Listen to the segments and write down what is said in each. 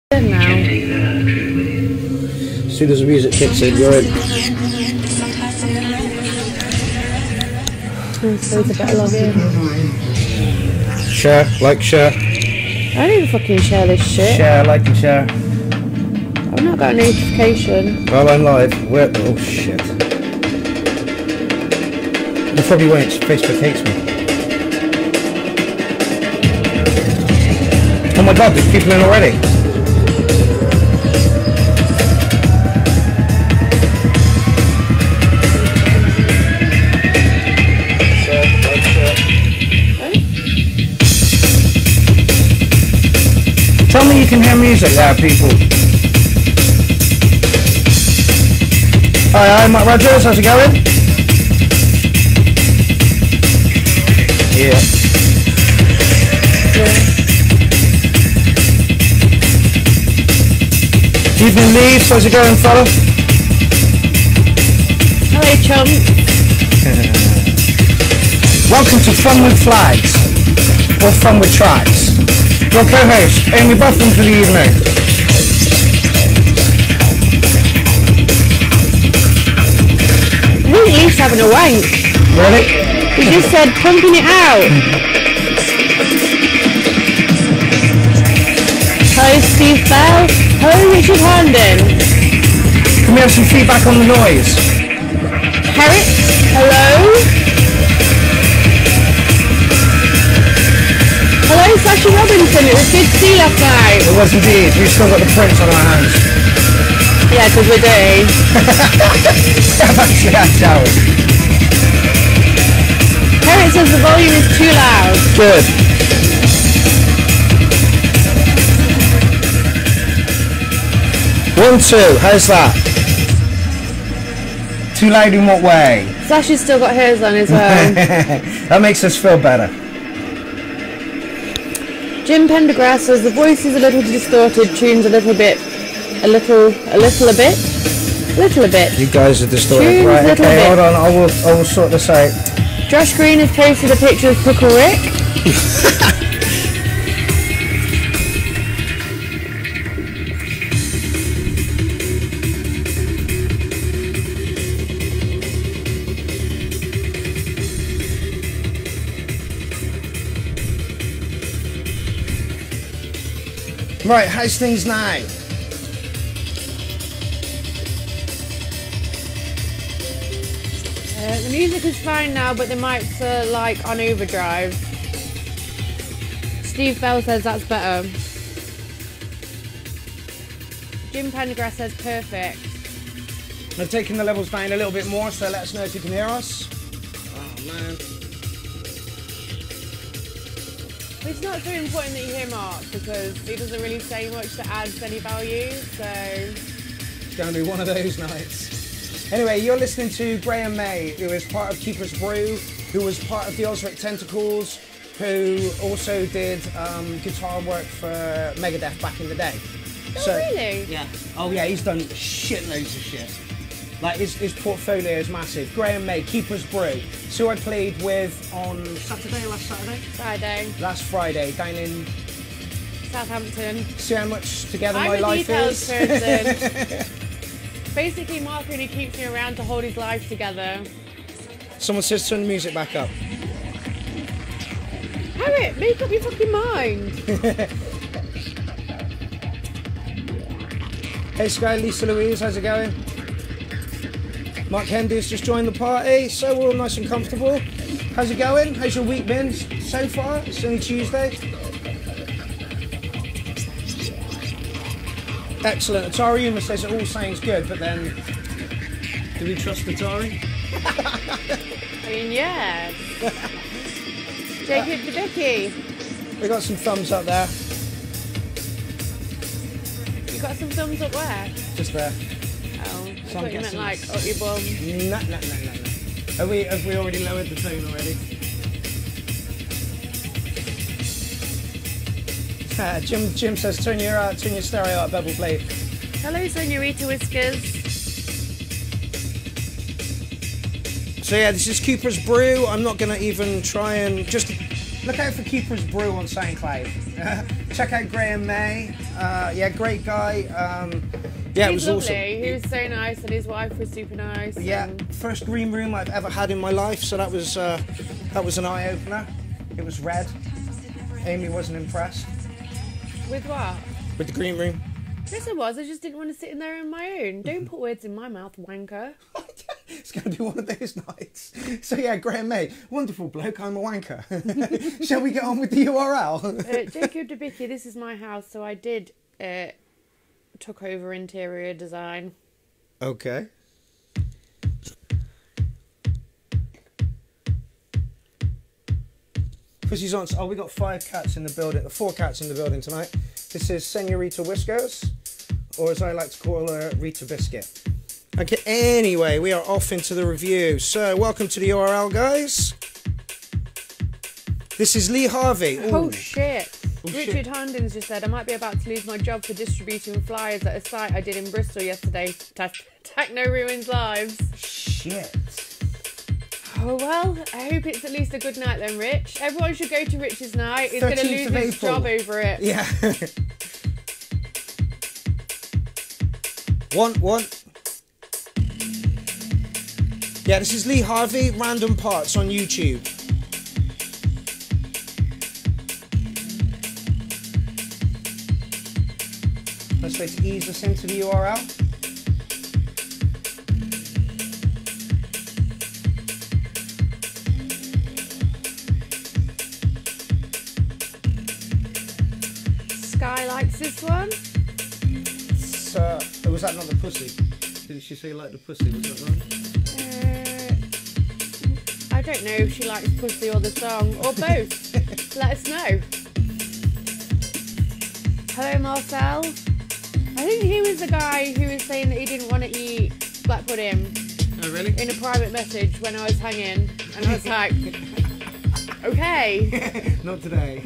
Now. As soon as the music kicks in, you're in. So it's a better log in. Share, like, share. I don't even fucking share this shit. Share, like and share. I've not got a notification. Well, I'm live. Where? Oh shit. You probably won't. Facebook hates me. Oh my god, there's people in already. Tell me you can hear music there, people. Hi, I'm Matt Rogers, how's it going? Yeah. Evening Leaves, how's it going, fella? Hello, chum. Welcome to Fun with Flags, or Fun with Tracks. Your co-host, Amy Buffin for the evening. I think he's having a wank. Really? He just said pumping it out. Hello, Steve Bell. Hello, Richard Herndon. Can we have some feedback on the noise? Carrot. Hello. Hello, Sasha Robinson. It was good to see you last night. It was indeed. We've still got the prints on our hands. Yeah, because we're dirty. I've actually had showers. Carrot says the volume is too loud. Good. One, two. How's that? Too loud in what way? Sasha's still got hers on as well. That makes us feel better. Jim Pendergrass says the voice is a little distorted, tunes a little bit. You guys are distorted. Tunes Right, little okay, bit. hold on, I will sort this out. Josh Green has posted a picture of Puckle Rick. Right, how's things now? The music is fine now, but the mics are like on overdrive. Steve Bell says that's better. Jim Pendergrass says perfect. I'm taking the levels down a little bit more, so let us know if you can hear us. Oh man. It's not so important that you hear Mark because he doesn't really say much that adds any value, so... It's going to be one of those nights. Anyway, you're listening to Graham May, who is part of Keeper's Brew, who was part of the Ozric Tentacles, who also did guitar work for Megadeth back in the day. Oh, really? Yeah. Oh yeah, he's done shitloads of shit. Like his portfolio is massive. Graham May, Keeper's Brew. So I played with on Saturday, last Saturday? Friday. Last Friday, down in Southampton. See how much together I'm my a life details is. person. Basically, Mark really keeps me around to hold his life together. Someone says turn the music back up. Harriet, make up your fucking mind. Hey Sky, Lisa Louise, how's it going? Mark Hendy's just joined the party, so we're all nice and comfortable. How's it going? How's your week been so far? It's only Tuesday. Excellent. Atari Uma says it all sounds good, but then do we trust Atari? I mean, yes. Jacob DeBicky. We got some thumbs up there. You got some thumbs up where? Just there. Oh, I So I'm thought you meant guessing like it's- up your bum. No. Have we already lowered the tone already? Jim says turn your stereo up, Bevel Blade. Hello, Senorita Whiskers. So yeah, this is Keeper's Brew. I'm not gonna even try and just look out for Keeper's Brew on SoundCloud. Check out Graham May. Yeah, great guy. Yeah, it He's was lovely. awesome. He was so nice, and his wife was super nice. Yeah, and first green room I've ever had in my life, so that was an eye opener. It was red. Amy wasn't impressed with what? with the green room. Yes, I was. I just didn't want to sit in there on my own. Don't put words in my mouth, wanker. It's going to be one of those nights. So yeah, Graham May, wonderful bloke. I'm a wanker. Shall we get on with the URL? Jacob Debicki, this is my house, so I did took over interior design. Okay. Pussy's on. Oh, we got 5 cats in the building. 4 cats in the building tonight. This is Senorita Whiskers, or as I like to call her, Rita Biscuit. Okay. Anyway, we are off into the review. So, welcome to the URL, guys. This is Lee Harvey. Ooh. Oh shit! Oh, Richard Handens just said I might be about to lose my job for distributing flyers at a site I did in Bristol yesterday. Techno ruins lives. Shit. Oh well, I hope it's at least a good night then, Rich. Everyone should go to Rich's night. He's going to lose his job over it. Yeah. One. Yeah, this is Lee Harvey, Random Parts on YouTube. Let's wait to ease us into the URL. Sky likes this one. So, was that not the pussy? Did she say like the pussy? Was that wrong? I don't know if she likes pussy or the song, or both. Let us know. Hello, Marcel. I think he was the guy who was saying that he didn't want to eat black pudding. Oh, really? In a private message when I was hanging. And I was like, okay. Not today.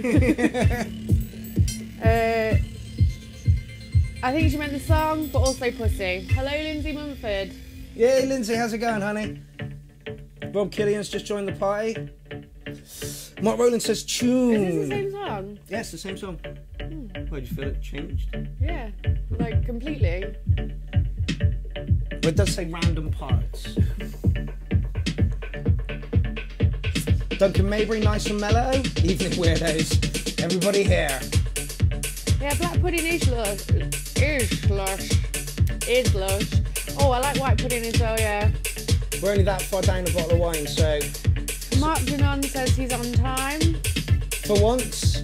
I think she meant the song, but also pussy. Hello, Lindsay Mumford. Yay, Lindsay, how's it going, honey? Rob Killian's just joined the party. Mark Rowland says tune. Is this the same song? Yes, the same song. Why, do you feel it changed? Yeah, like completely. Well, it does say random parts. Duncan Mabry, nice and mellow. Evening weirdos. Everybody here. Yeah, black pudding is lush. Is lush. Oh, I like white pudding as well, yeah. We're only that far down a bottle of wine, so... Mark Dunan says he's on time. For once.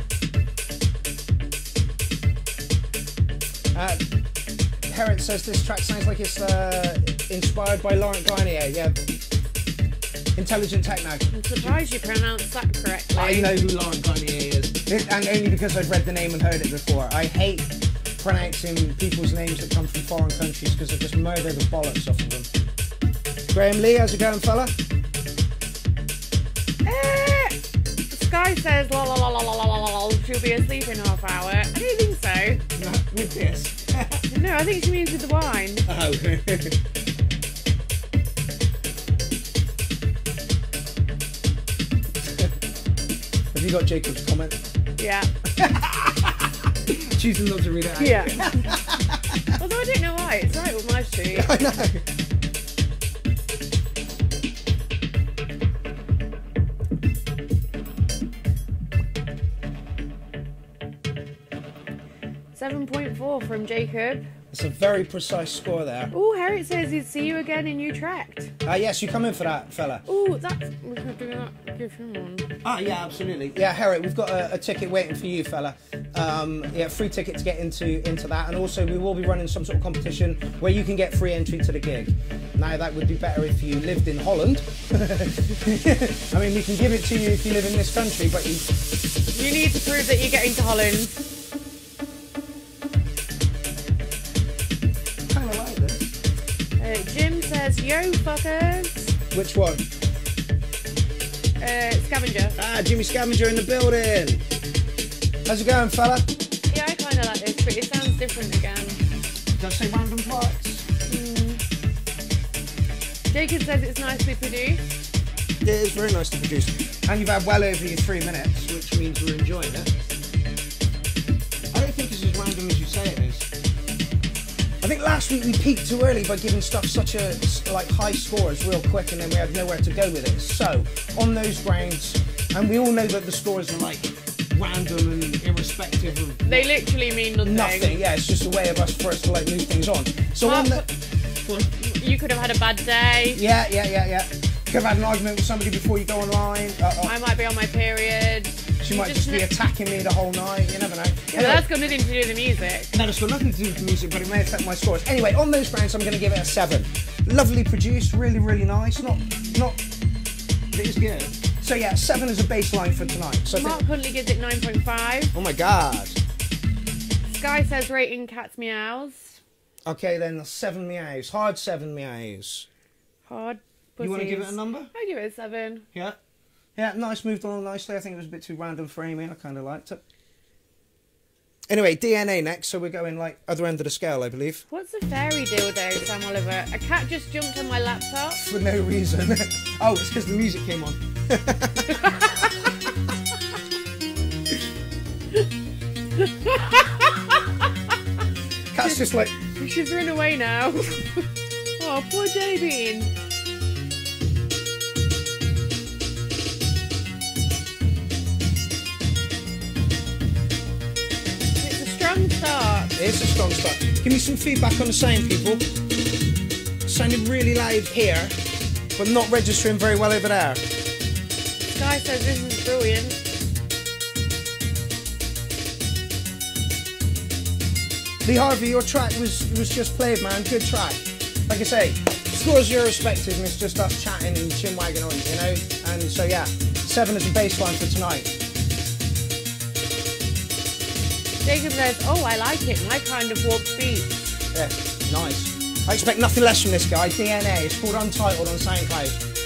Herrick says this track sounds like it's inspired by Laurent Garnier. Yeah. Intelligent techno. I'm surprised you pronounced that correctly. I know who Laurent Garnier is. And only because I've read the name and heard it before. I hate pronouncing people's names that come from foreign countries because I just murder the bollocks off of them. Graham Lee, how's it going, fella? Sky says, la la la la la la la la, she'll be asleep in half hour. I don't think so. No, with this. No, I think she means with the wine. Oh. Have you got Jacob's comment? Yeah. Choosing not to read it out. Yeah. Although I don't know why, it's right with my street. I know. .4 from Jacob. It's a very precise score there. Oh, Harriet says he'd see you again in Utrecht. Yes, you come in for that, fella. Oh, that's... We could do that. Give him one. Yeah, absolutely. Yeah, Harriet, we've got a ticket waiting for you, fella. Yeah, free ticket to get into that. And also, we will be running some sort of competition where you can get free entry to the gig. Now, that would be better if you lived in Holland. I mean, we can give it to you if you live in this country, but you need to prove that you're getting to Holland. Jim says, yo, fuckers. Which one? Scavenger. Jimmy Scavenger in the building. How's it going, fella? Yeah, I kind of like this, but it sounds different again. Does it say random parts? Jacob says it's nicely produced. It is very nicely produced. And you've had well over your 3 minutes, which means we're enjoying it. I don't think this is random say it is. I think last week we peaked too early by giving stuff such a high scores real quick, and then we had nowhere to go with it. So on those grounds, and we all know that the scores are like random and irrespective of. They literally mean nothing. Nothing. Yeah, it's just a way for us to like move things on. So Mark, on the. Go on. You could have had a bad day. Yeah. Could have had an argument with somebody before you go online. I might be on my period. She might just be attacking me the whole night. You never know. Yeah, that's got nothing to do with the music. No, it's got nothing to do with the music, but it may affect my scores. Anyway, on those grounds, I'm going to give it a 7. Lovely produced, really, really nice. It is good. So yeah, 7 is a baseline for tonight. So Mark Huntley gives it 9.5. Oh my god. Sky says rating Cat's Meows. Okay, then 7 meows. Hard 7 meows. Hard pussies. You want to give it a number? I give it a 7. Yeah. Yeah, nice, moved along nicely. I think it was a bit too random for Amy. I kind of liked it. Anyway, DNA next, so we're going like other end of the scale, I believe. What's a fairy dildo, Sam Oliver? A cat just jumped on my laptop. For no reason. Oh, it's because the music came on. Cat's just like... She's run away now. Oh, poor Jelly Bean. Start. It's a strong start. Give me some feedback on the sound, people. Sounded really loud here, but not registering very well over there. Sky says this is brilliant. Lee Harvey, your track was just played, man. Good track. Like I say, scores are irrespective, and it's just us chatting and chinwagging on, you know? And so, yeah, 7 is a baseline for tonight. Jacob says, oh, I like it. My kind of walk beat. Yeah, nice. I expect nothing less from this guy. DNA. It's called Untitled on SoundCloud.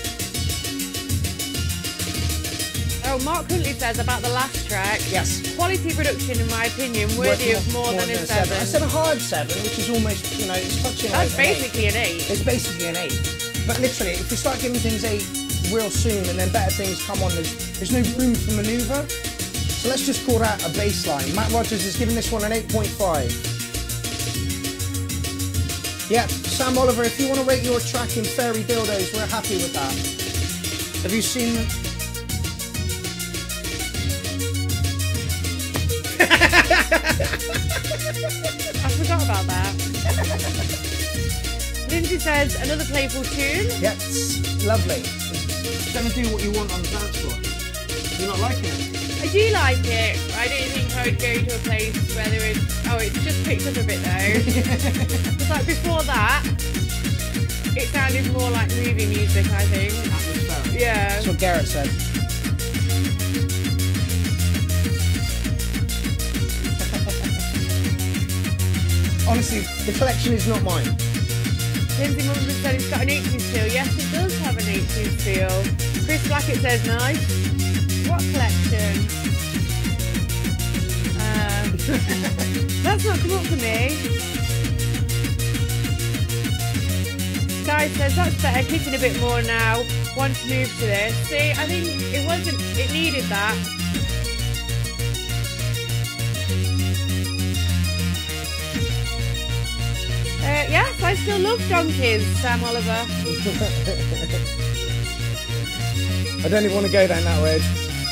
Oh, Mark Huntley says about the last track. Yes. Quality production, in my opinion, worthy of more than a 7. I said a hard 7, which is almost, you know, it's touching. That's basically an 8. It's basically an 8. But literally, if we start giving things 8 real soon and then better things come on, there's no room for manoeuvre. So let's just call that a baseline. Matt Rogers is giving this one an 8.5. Yeah, Sam Oliver, if you want to rate your track in Fairy Dildos, we're happy with that. Have you seen... I forgot about that. Lindsay says, another playful tune. Yes, lovely. It's going to do what you want on the dance floor. You're not liking it? I do like it. I don't think I would go to a place where there is... Oh, it's just picked up a bit though. It's like before that, it sounded more like movie music, I think. Atmosphere. Yeah. That's what Garrett said. Honestly, the collection is not mine. Lindsay Mumford said it's got an 80s feel. Yes, it does have an 80s feel. Chris Blackett says nice. What collection? That's not come up for me. Guy says that's better, kicking a bit more now. Want to move to this. See, I think it needed that. Yes, I still love donkeys, Sam Oliver. I don't even want to go down that road.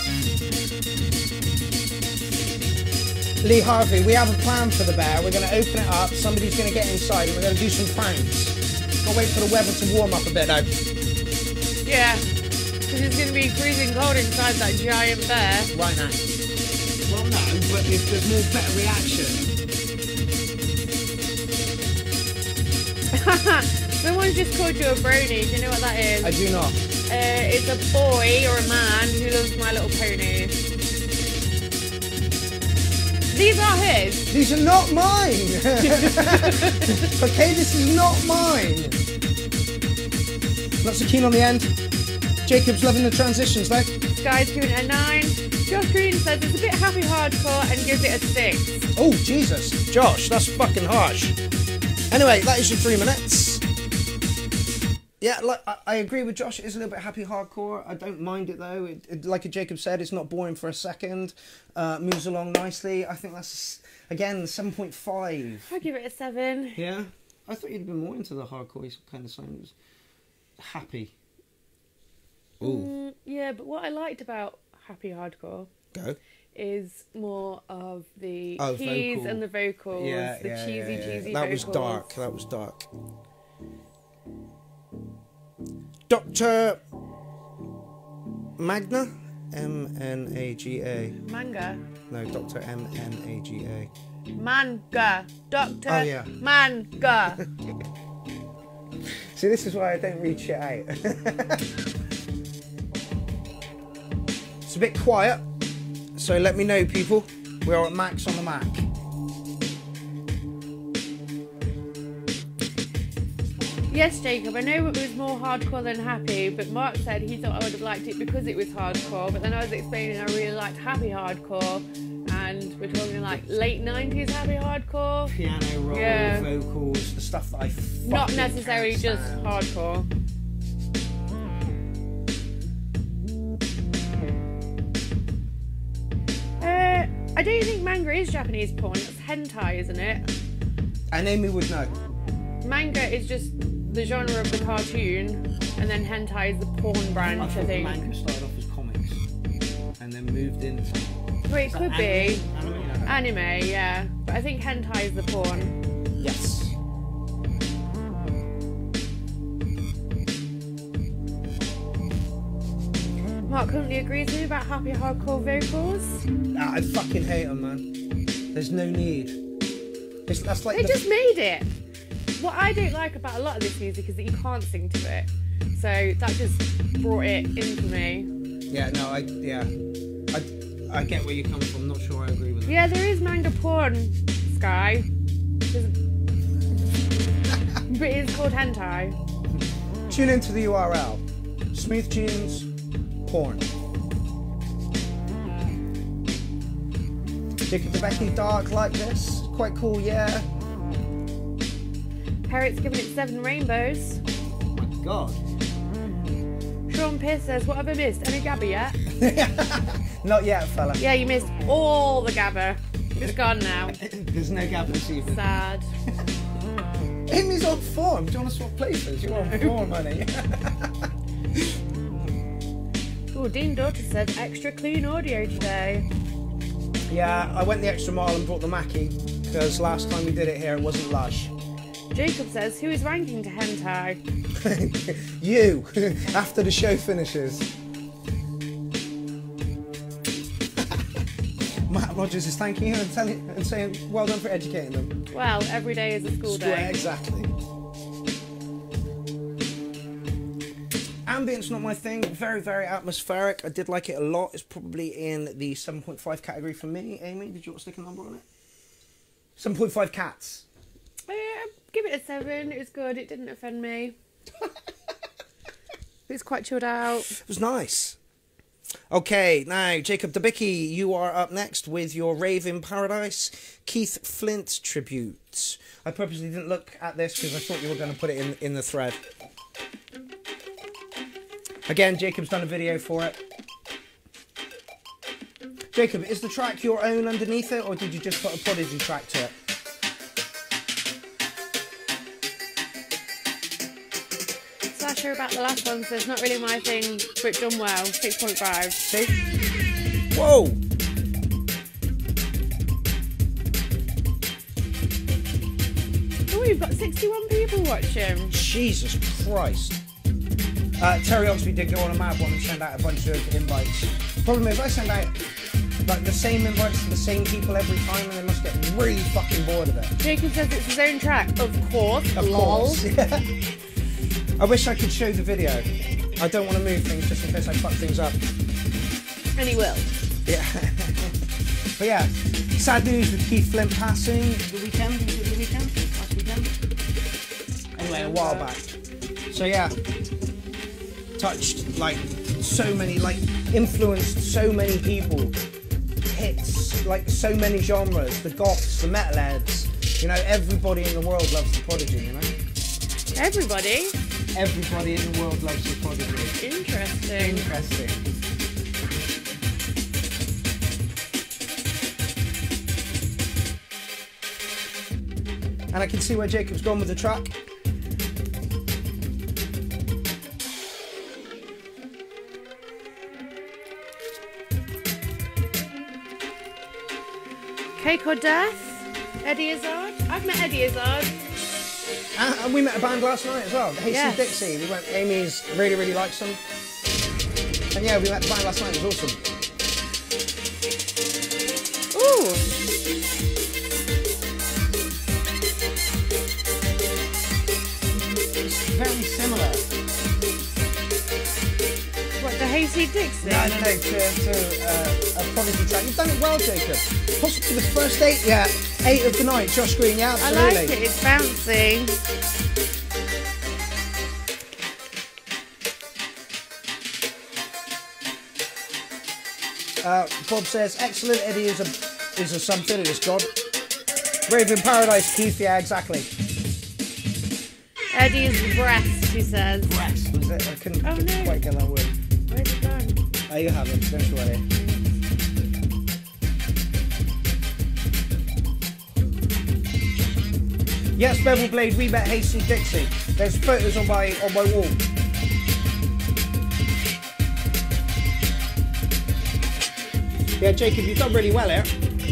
Lee Harvey, we have a plan for the bear. We're going to open it up, somebody's going to get inside, and we're going to do some pranks. I'll wait for the weather to warm up a bit though. Yeah, because it's going to be freezing cold inside that giant bear. Right now. Well, no, but if there's more better reaction. Someone's just called you a brony. Do you know what that is? I do not. It's a boy or a man who loves My Little Pony. These are his. These are not mine. Okay, this is not mine. Not so keen on the end. Jacob's loving the transitions though. Sky's giving it a 9. Josh Green says it's a bit happy hardcore and gives it a 6. Oh, Jesus. Josh, that's fucking harsh. Anyway, that is your 3 minutes. Yeah, like I agree with Josh. It is a little bit happy hardcore. I don't mind it though. Like Jacob said, it's not boring for a second. Moves along nicely. I think that's again 7.5. I'll give it a 7. Yeah, I thought you'd been more into the hardcore kind of songs. Happy. Ooh. Yeah, but what I liked about happy hardcore is more of the keys vocal. and the vocals, the cheesy that vocals. That was dark. Dr. Magna? M-N-A-G-A. Manga. No, Dr. M-N-A-G-A. Manga. Dr. Oh, yeah. Manga. See, this is why I don't read shit out. It's a bit quiet, so let me know, people. We are at max on the Mac. Yes, Jacob, I know it was more hardcore than happy, but Mark said he thought I would have liked it because it was hardcore, but then I was explaining I really liked happy hardcore, and we're talking like late 90s happy hardcore. Piano roll, vocals, the stuff that I not necessarily just hardcore. I don't think manga is Japanese porn, it's hentai, isn't it? And Amy would know. Manga is just the genre of the cartoon, and then hentai is the porn branch, I think. Manga started off as comics, and then moved into... Well, it could be. Anime, yeah. But I think hentai is the porn. Yes. Mark currently agrees with me about happy hardcore vocals. I fucking hate them, man. There's no need. That's like they just made it. What I don't like about a lot of this music is that you can't sing to it. So that just brought it into me. Yeah, no, I get where you're coming from. I'm not sure I agree with it. Yeah, there is manga porn, Sky. But it's called hentai. Tune into the URL. Smooth Tunes, porn. Jacob DeBecky, dark like this. Quite cool, yeah. Parrot's giving it 7 rainbows. Oh my god. Sean Pierce says, what have I missed? Any Gabba yet? Not yet, fella. Yeah, you missed all the Gabba. It's gone now. There's no Gabba this evening. Sad. Amy's on form. Do you want to swap places? You're on form, honey. Oh, Dean Daughter said extra clean audio today. Yeah, I went the extra mile and brought the Mackie because last time we did it here it wasn't lush. Jacob says, who is ranking to hentai? You, after the show finishes. Matt Rogers is thanking you and saying well done for educating them. Well, every day is a school day. Exactly. Ambient's not my thing. Very, very atmospheric. I did like it a lot. It's probably in the 7.5 category for me. Amy, did you want to stick a number on it? 7.5 cats. Give it a 7. It was good. It didn't offend me. It was quite chilled out. It was nice. Okay, now, Jacob DeBicky, you are up next with your Rave in Paradise Keith Flint tribute. I purposely didn't look at this because I thought you were going to put it in the thread. Again, Jacob's done a video for it. Jacob, is the track your own underneath it, or did you just put a Prodigy track to it? Slasher about the last one says, not really my thing, but done well. 6.5. See? Whoa! Oh, you've got 61 people watching. Jesus Christ. Terry Oxby did go on a mad one and send out a bunch of invites. Problem is, I send out like the same invites to the same people every time, and they must get really fucking bored of it. Jacob says it's his own track. Of course. Of lol. course. Yeah. I wish I could show the video. I don't want to move things just in case I fuck things up. And he will. Yeah. But yeah, sad news with Keith Flint passing the weekend. Was it the weekend? Last weekend? Anyway, a while back. So yeah, touched like so many, like influenced so many people. Hits like so many genres. The goths, the metalheads. You know, everybody in the world loves the Prodigy. You know. Everybody? everybody in the world loves the Prodigy. Interesting. Interesting. And I can see where Jacob's gone with the track. Cake or Death? Eddie Izzard? I've met Eddie Izzard. And we met a band last night as well, Hasty Yes. Dixie. We went, Amy's really likes them. And yeah, we met the band last night, it was awesome. Ooh! It's very similar. What, the Hasty Dixie? No, to a Prodigy track. You've done it well, Jacob. Possibly the first 8, yeah. 8 of the night, Josh Green, yeah, I absolutely. like it, it's bouncy. Bob says, excellent, Eddie is a something, it is God. Raven Paradise, Keith, yeah, exactly. Eddie's breast, she says. Breast, was it? I couldn't Oh, no. quite get that word. Where's it gone? Oh, you haven't, don't you worry. Yes, Bevel Blade, we met Hasty Dixie. There's photos on my wall. Yeah, Jacob, you've done really well here.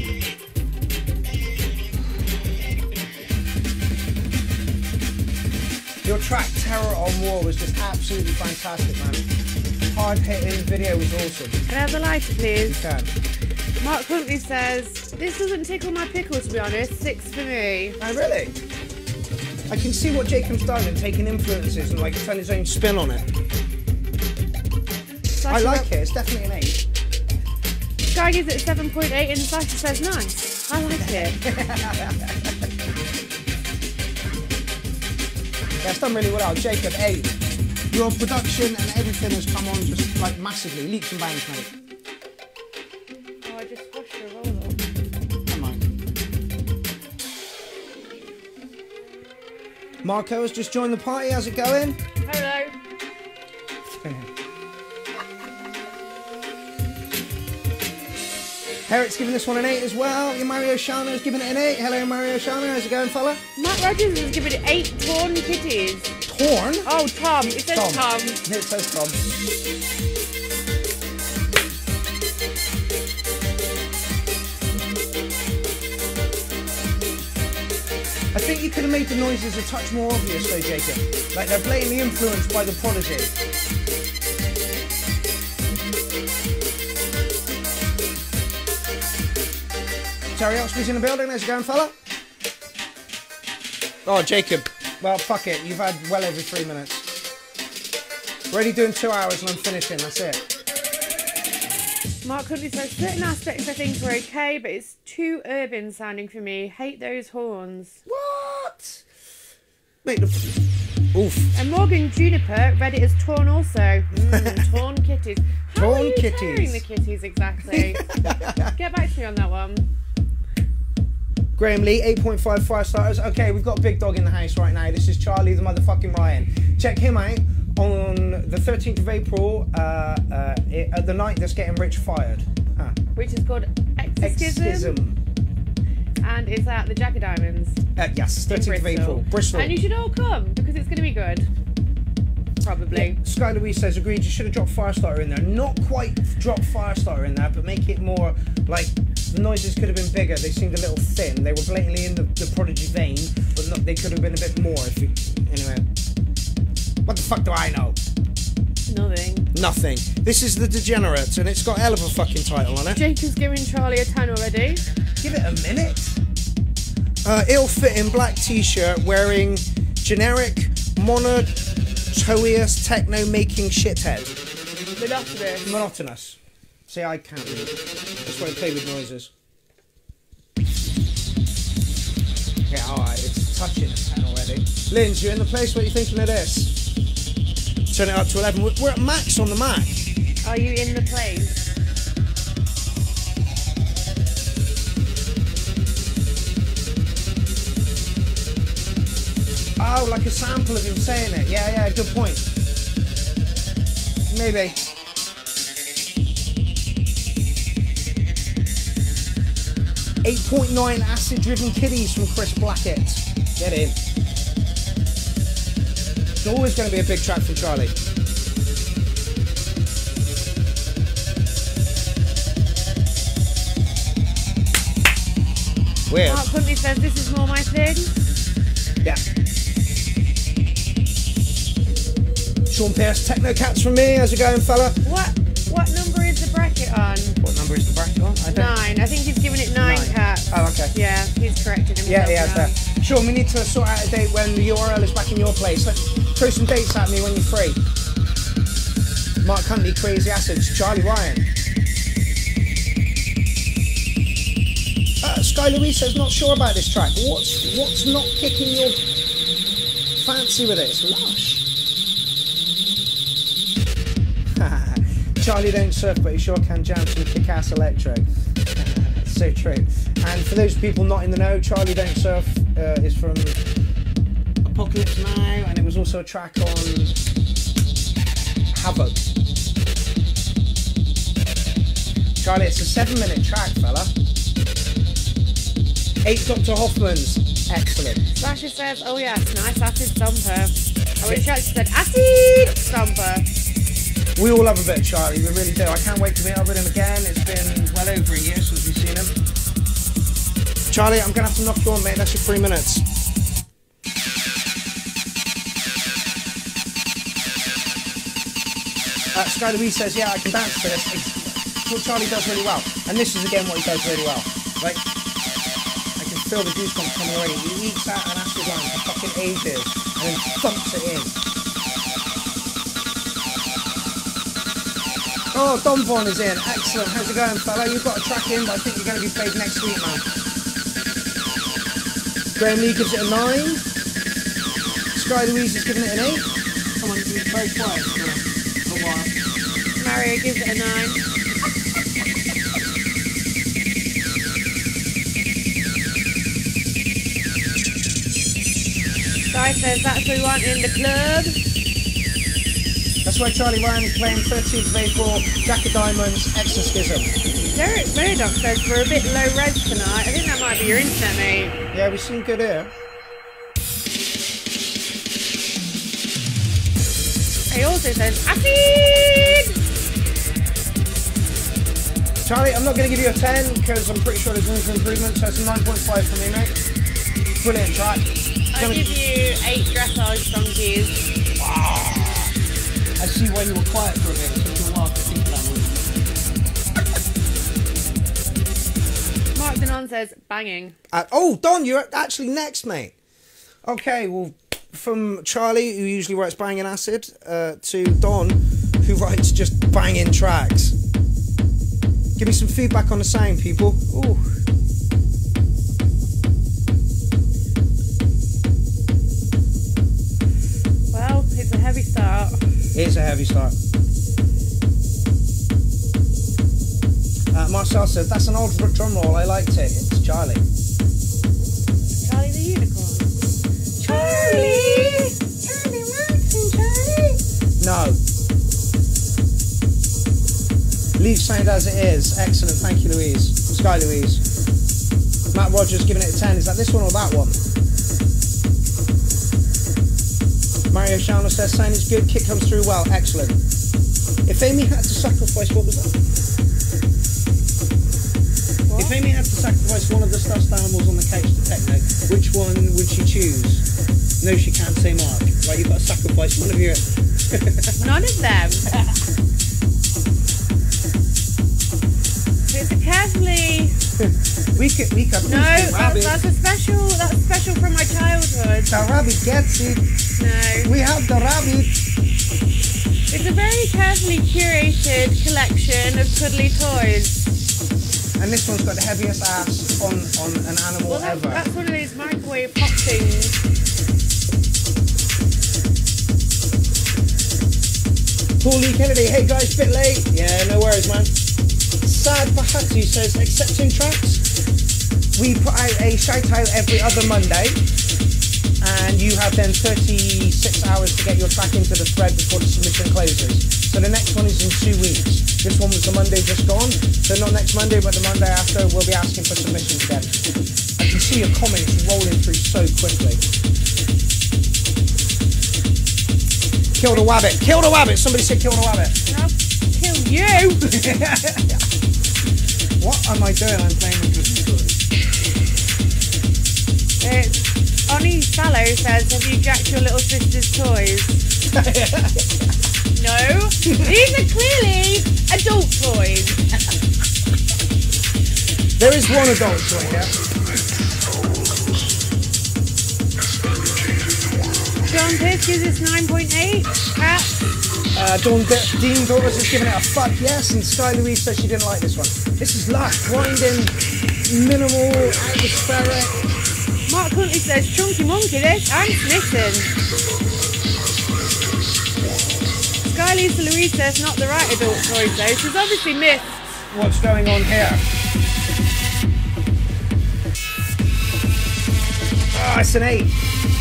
Your track Terror on War was just absolutely fantastic, man. Hard-hitting video was awesome. Can I have the lighter, You please? can. Mark Huntley says, this doesn't tickle my pickle, to be honest. 6 for me. Oh, really? I can see what Jacob's done and taking influences and like turned his own spin on it. I like it. It's definitely an 8. Guy gives it 7.8 and Sasha says, nice. I like it. Yeah, it's done really well. Jacob, 8. Your production and everything has come on just like massively. Leaps and bounds, mate. Oh, I just squashed the roll up. Come on. Marco has just joined the party. How's it going? Hello. Herrick's giving this one an 8 as well. Your Mario Shana is giving it an 8. Hello, Mario Shana. How's it going, fella? Matt Rogers has given it 8 torn kitties. Torn? Oh, Tom. It says Tom. It says Tom. I think you could have made the noises a touch more obvious though, Jacob. Like they're blatantly influenced by the Prodigy. Terry Oxby's in the building. How's it going, fella? Oh, Jacob. Well, fuck it. You've had well over 3 minutes. We're already doing 2 hours and I'm finishing. That's it. Mark Huntley says, certain aspects I think are okay, but it's too urban sounding for me. Hate those horns. What? Mate, oof. And Morgan Juniper read it as torn also. Torn kitties. How Torn are you kitties. tearing the kitties exactly? Get back to me on that one. Graham Lee, 8.5 5-stars. Okay, we've got a big dog in the house right now. This is Charlie the motherfucking Ryan. Check him out on the 13th of April at the night that's getting Rich fired. Which is called Exorcism. And it's at the Jagged Diamonds. Yes, 13th of April. Bristol. And you should all come because it's going to be good. Probably. Yeah, Sky Louise says, agreed, you should have dropped Firestarter in there. Not quite drop Firestarter in there, but make it more like the noises could have been bigger. They seemed a little thin. They were blatantly in the Prodigy vein, but not, they could have been a bit more if you... Anyway. What the fuck do I know? Nothing. Nothing. This is The Degenerates, and it's got a hell of a fucking title on it. Jacob's giving Charlie a 10 already. Give it a minute. Ill-fitting black t-shirt wearing generic monotonous techno-making shithead. Monotonous. See, I can't read. That's why I play with noises. Yeah, alright, it's touching a 10 already. Linz, you're in the place. What are you thinking of this? Turn it up to 11. We're at max on the Mac. Are you in the place? Oh, like a sample of him saying it. Yeah, good point. Maybe. .9 acid-driven kiddies from Chris Blackett. Get in. It's always going to be a big track from Charlie. Weird. Mark Huntley says this is more my thing. Yeah. Sean Pierce, Techno Cats from me. How's it going, fella? What number is the bracket on? What number is the bracket on? 9. I think he's given it 9 cats. Oh, okay. Yeah, he's corrected himself. Yeah, fair. Sean, we need to sort out a date when the URL is back in your place. Let's throw some dates at me when you're free. Mark Huntley, Crazy Acids, Charlie Ryan. Sky Louise says, not sure about this track. What's not kicking your fancy with it? It's lush. Charlie don't surf, but he sure can jam some kick-ass electro. So true. And for those people not in the know, Charlie don't surf is from Apocalypse Now, and it was also a track on Havoc. Charlie, it's a 7-minute track, fella. 8 Dr. Hoffman's. Excellent. Slasher says, oh yes, nice acid stomper. I wish I said acid stomper. We all love a bit of Charlie, we really do. I can't wait to meet up with him again. It's been well over a year since we've seen him. Charlie, I'm going to have to knock you on, mate. That's your 3 minutes. Sky Louise says, yeah, I can dance to this. It's what Charlie does really well. And this is, again, what he does really well. Like, I can feel the goosebumps coming already. He eats out an acid line for fucking ages and then thumps it in. Oh, Don Vaughn is in. Excellent. How's it going, fella? You've got a track in, but I think you're going to be played next week, man. Graham Lee gives it a 9. Sky Louise is giving it an 8. Someone's been very quiet for a while. Mario gives it a 9. Guy says that's what we want in the club. That's why Charlie Ryan is playing 13th of April, Jack of Diamonds, Exorcism. Derek Murdoch says we're a bit low res tonight. I think that might be your internet, mate. Yeah, we seem good here. He also says acid! Charlie, I'm not going to give you a 10 because I'm pretty sure there's room for improvement, so it's a 9.5 for me, mate. Brilliant track. I'll give you 8 dressage donkeys. Wow. I see why you were quiet for a bit. It took you a while to think that one. Mark Denon says banging. Oh, Don, you're actually next, mate. Okay, well, from Charlie, who usually writes banging acid, to Don, who writes just banging tracks. Give me some feedback on the sound, people. Ooh. Well, it's a heavy start. It is a heavy start. Marcel says, that's an old drum roll, I liked it. It's Charlie. Charlie the Unicorn. Charlie! Charlie Watson, Charlie! No. Leave sound as it is. Excellent, thank you, Louise. Sky Louise. Matt Rogers giving it a 10. Is that this one or that one? Mario Shano says, sound is good, kick comes through well. Excellent. If Amy had to sacrifice, what was that? What? If Amy had to sacrifice one of the stuffed animals on the couch to techno, which one would she choose? No, she can't say Mark. Right, you've got to sacrifice one of your... None of them. It's a carefully... we could No, that's special from my childhood. The rabbit gets it. No. We have the rabbit. It's a very carefully curated collection of cuddly toys. And this one's got the heaviest ass on an animal ever. That's one of these microwave pop things. Paul Lee Kennedy, hey guys, bit late. Yeah, no worries, man. Sad Bahati says, accepting tracks. We put out a shout out every other Monday, and you have have then 36 hours to get your track into the thread before the submission closes. So the next one is in 2 weeks. This one was the Monday just gone. So not next Monday, but the Monday after, we'll be asking for submissions again. I can see your comments rolling through so quickly. Kill the wabbit. Kill the wabbit. Somebody said kill the wabbit. I'll kill you. What am I doing? I'm playing with Christmas toys. Oni Sallow says, have you jacked your little sister's toys? No. These are clearly adult toys. There is one adult toy here. John Pierce gives us 9.8. Cat. Dean Daughters has given it a fuck yes, and Sky Louise says she didn't like this one. This is lush, grinding, minimal, atmospheric. Mark Huntley says, chunky monkey this, and smitten. Sky Lisa Louise says, not the right adult toys though. She's obviously missed What's going on here? Oh, it's an 8.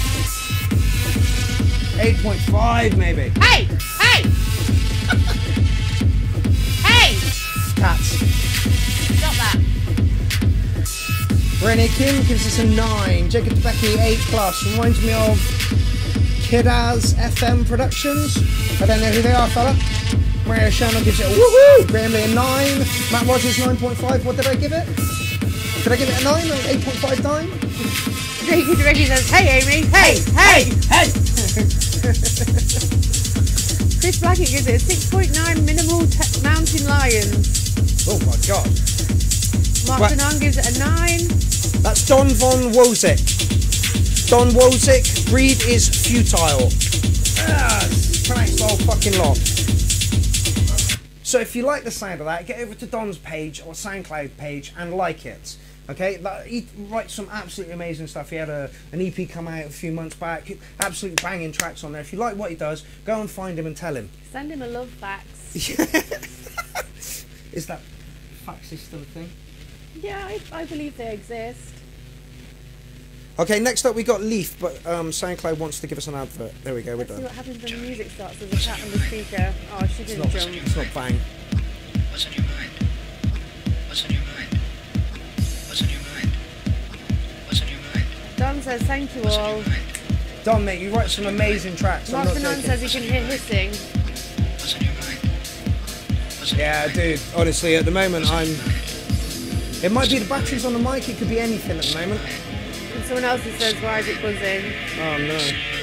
8.5 maybe. Hey! Hey! Hey! Cats. Stop that. Renee Kim gives us a 9. Jacob DeBecky 8+. Reminds me of Kidaz FM Productions. I don't know who they are, fella. Mario Shannon gives it a woohoo. Graham Lee a 9. Matt Rogers 9.5. What did I give it? Did I give it a 9 or 8.59? Jacob DeBecky says, hey Amy! Hey! Hey! Hey! Chris Blackett gives it a 6.9 minimal mountain lions. Oh my god. Mark What? Fanon gives it a 9. That's Don Von Wozik. Don Wozik, breed is futile. Pronounced the whole fucking lot. So if you like the sound of that, get over to Don's page or SoundCloud page and like it. Okay, he writes some absolutely amazing stuff. He had an EP come out a few months back. Absolutely banging tracks on there. If you like what he does, go and find him and tell him. Send him a love fax. Is that fax is still a thing? Yeah, I believe they exist. Okay, next up we got Leaf, but SoundCloud wants to give us an advert. There we go, we're Let's see done. what happens when the music starts. There's a cat on the speaker. Oh, she didn't jump. It's not bang. What's on your mind? What's on your mind? What's on your mind? What's on your mind? Don says thank you all. Don, mate, you write some amazing tracks. I'm Mark not Fanon joking. says he can hear hissing. What's on your mind? What's on your Yeah, mind? dude. Honestly, at the moment, it might be the batteries on the mic. It could be anything at the moment. And someone else who says, why is it buzzing? Oh no.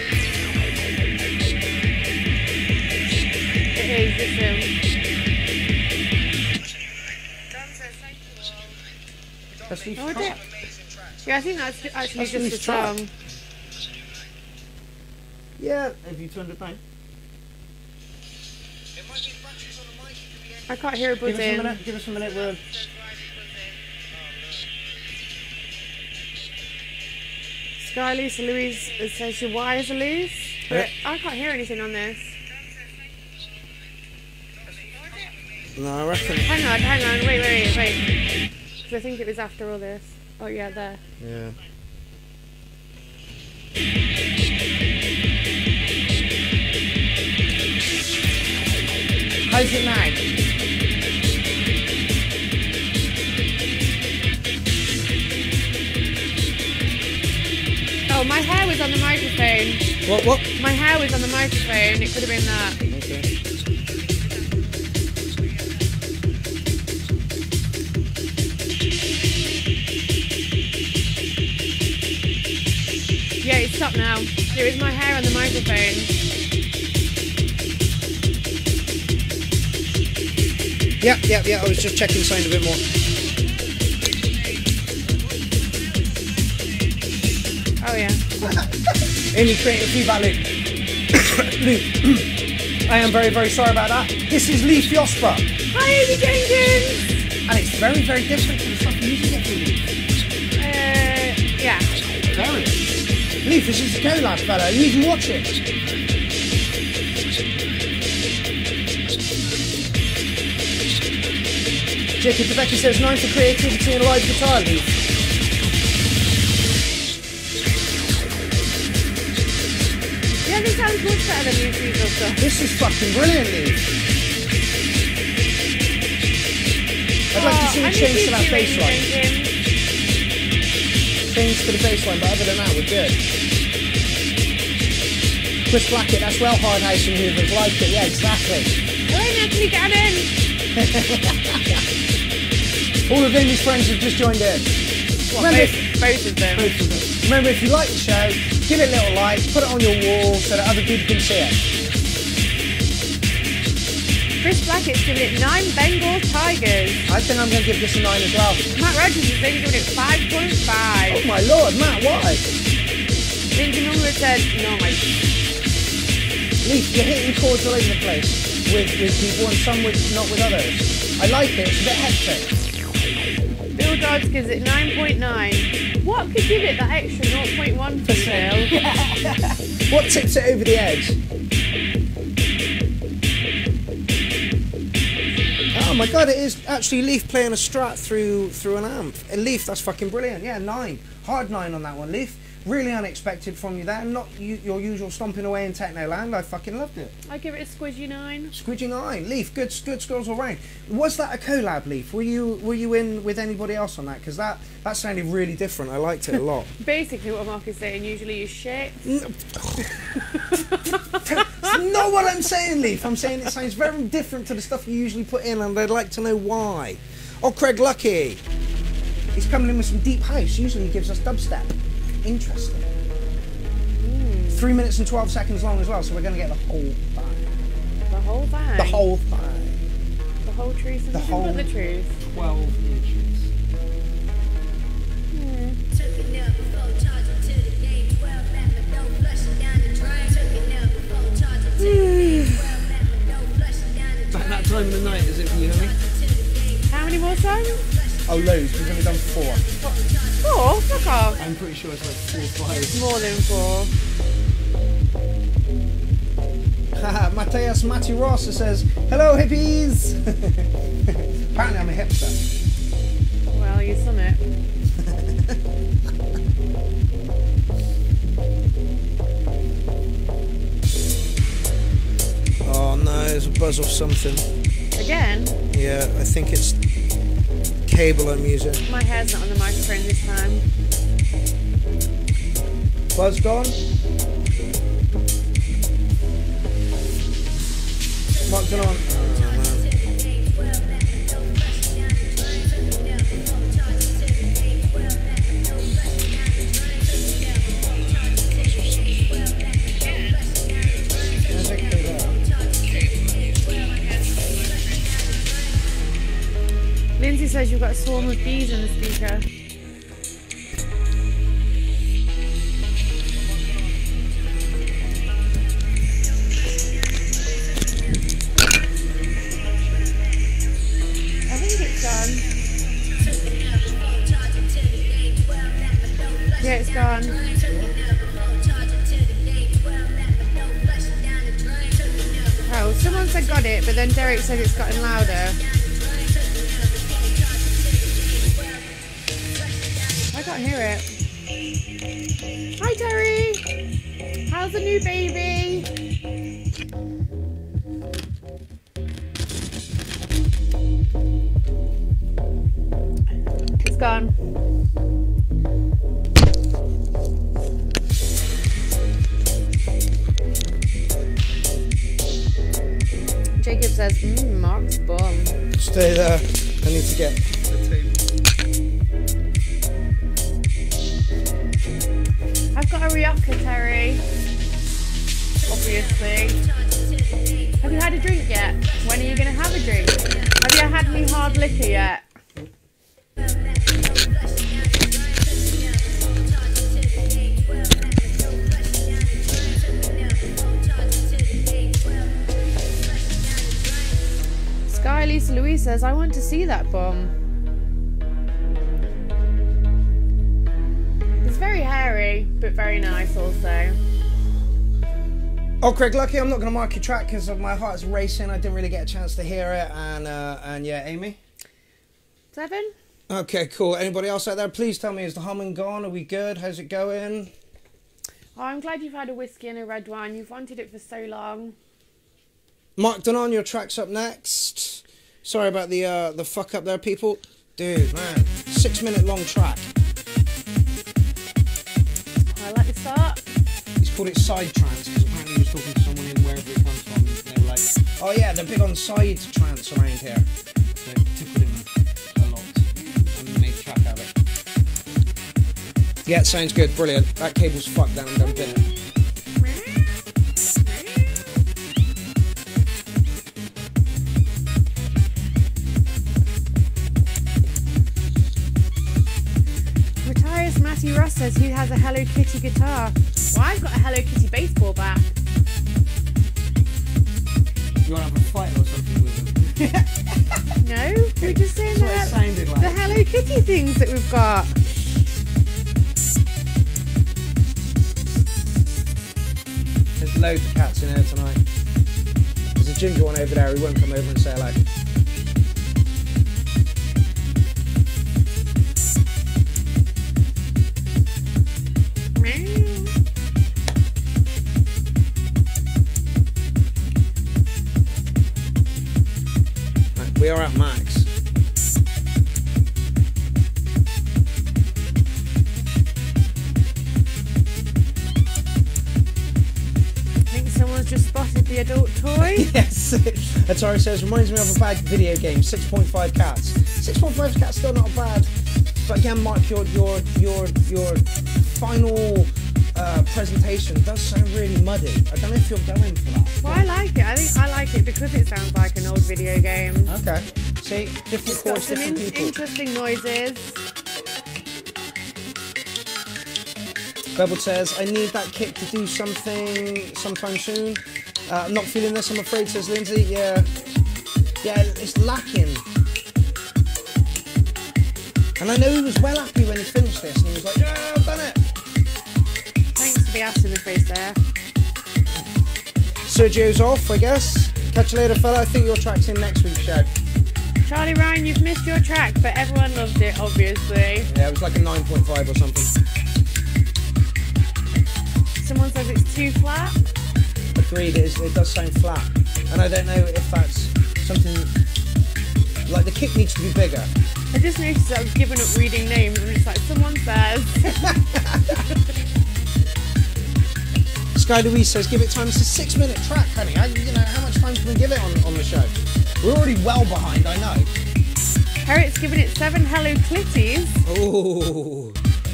It is, listen. Don says thank you all. That's Leaf's Oh, is track. it? Yeah, I think that's actually That's just Leaf's a track. song. Yeah. Have you turned it down? I can't hear a Give us a buzzing. minute. Give us a minute. We're... Sky Lisa Louise says she wires are loose, but I can't hear anything on this. No, I reckon. Hang on, wait. Because I think it was after all this. Oh yeah, there. Yeah. How's it now? Oh, my hair was on the microphone. What? My hair was on the microphone. It could have been that. Okay. Yeah, it stopped now. It was my hair on the microphone. Yeah. I was just checking sound a bit more. Oh yeah. Amy creating a feedback loop. Loop. I am very, very sorry about that. This is Leaf Yospa. Hi, Amy Jenkins. And it's very, very different to the stuff you usually get from Leaf. Yeah. Very. Leaf, this is a collab, fella. You even watch it. Jacob DeBecky says 9 for creativity and live guitar, Leaf. Everything sounds much better than usual stuff. This is fucking brilliant, Leaf. I'd like to see a change to that bass line. Change to the bass line, but other than that, we're good. Chris Blackett, that's well hard house and Hoovers like it, yeah, exactly. Alright, Natalie, get in! All of Amy's friends have just joined in. What, both of them? Both of them. Remember, if you like the show, give it a little like, put it on your wall so that other people can see it. Chris Blackett's giving it 9 Bengal Tigers. I think I'm going to give this a 9 as well. Matt Rogers is then giving it 5.5. Oh my lord, Matt, why? Lindsay Munger said, no, my... Leaf, you're hitting chords all over the place with people and some not with others. I like it, it's a bit hectic. Bill Dodds gives it 9.9. What could give it that extra 0.1 for Bill? What tips it over the edge? Oh my god, it is actually Leaf playing a Strat through an amp. Leaf, that's fucking brilliant. Yeah, 9. Hard 9 on that one, Leaf. Really unexpected from you there. Not your usual stomping away in techno land. I fucking loved it. I give it a squidgy 9. Squidgy 9. Leaf, good scores all round. Was that a collab, Leaf? Were you in with anybody else on that? Because that sounded really different. I liked it a lot. Basically what Mark is saying, usually you shit. That's not what I'm saying, Leaf. I'm saying it sounds very different to the stuff you usually put in, and I'd like to know why. Oh, Craig Lucky. He's coming in with some deep house. Usually he gives us dubstep. Interesting. 3 minutes and 12 seconds long as well, so we're going to get the whole thing. The whole thing? The whole thing. The whole truth? The whole... The truth? 12 inches. About that time of the night, is it for you, honey? How many more songs? Oh, loads. We've only done 4. 4? Fuck off. I'm pretty sure it's like 4 or 5. It's more than 4. Haha, Mateus Matty Ross says, hello hippies! Apparently I'm a hipster. Well, you summit. Oh no, there's a buzz off something. Again? Yeah, I think it's cable I'm using. My hair's not on the microphone this time. Buzz gone? What's going on? Oh, man. Lindsay says you've got a swarm of bees in the speaker. I think it's gone. Yeah, it's gone. Oh, someone said got it, but then Derek said it's gotten louder. I can't hear it. Hi Terry! How's the new baby? It's gone. Jacob says, Mark's bum. Stay there. I need to get the table. I've got a Ryoka, Terry. Obviously. Have you had a drink yet? When are you going to have a drink? Have you had any hard liquor yet? Sky Lisa Louise says, I want to see that bomb. It's very hairy, but very nice also. Oh, Craig Lucky, I'm not going to mark your track because my heart's racing. I didn't really get a chance to hear it. And yeah, Amy? 7? Okay, cool. Anybody else out there? Please tell me, is the humming gone? Are we good? How's it going? Oh, I'm glad you've had a whiskey and a red wine. You've wanted it for so long. Mark Donon, your track's up next. Sorry about the fuck up there, people. Dude, man, 6 minute long track. I like the start. He's called it side trance because apparently he was talking to someone in wherever it comes from. They were like, oh yeah, they're big on side trance around here. So it tickled him a lot and made a track out of it. Yeah, it sounds good, brilliant. That cable's fucked down, don't pin it. Matthias Matty Ross says who has a Hello Kitty guitar. Well, I've got a Hello Kitty baseball bat. You want to have a fight or something with him? No, we're just saying That's what it sounded like. the Hello Kitty things that we've got. There's loads of cats in here tonight. There's a ginger one over there, he won't come over and say hello. Right, we are at max. I think someone's just spotted the adult toy. Yes. Atari says, reminds me of a bad video game, 6.5 cats. 6.5 cats still not bad. But again, Mark, your final presentation does sound really muddy. I don't know if you're going for that. Well, I like it. I think I like it because it sounds like an old video game. Okay. See, different It's got chords, some different people. interesting noises. Rebel says, I need that kick to do something sometime soon. I'm not feeling this, I'm afraid, says Lindsay. Yeah, it's lacking. And I know he was well happy when he finished this, and he was like, yeah, I've done it. Thanks for the ass in the face there. Sergio's off, I guess. Catch you later, fella. I think your track's in next week's show. Charlie Ryan, you've missed your track, but everyone loved it, obviously. Yeah, it was like a 9.5 or something. Someone says it's too flat. Agreed, it does sound flat. And I don't know if that's something... Like, the kick needs to be bigger. I just noticed that I was giving up reading names and it's like, someone says. Sky Louise says, give it time. It's a 6 minute track, honey. How much time can we give it on the show? We're already well behind, I know. Harriet's giving it 7 Hello Kitties. Oh.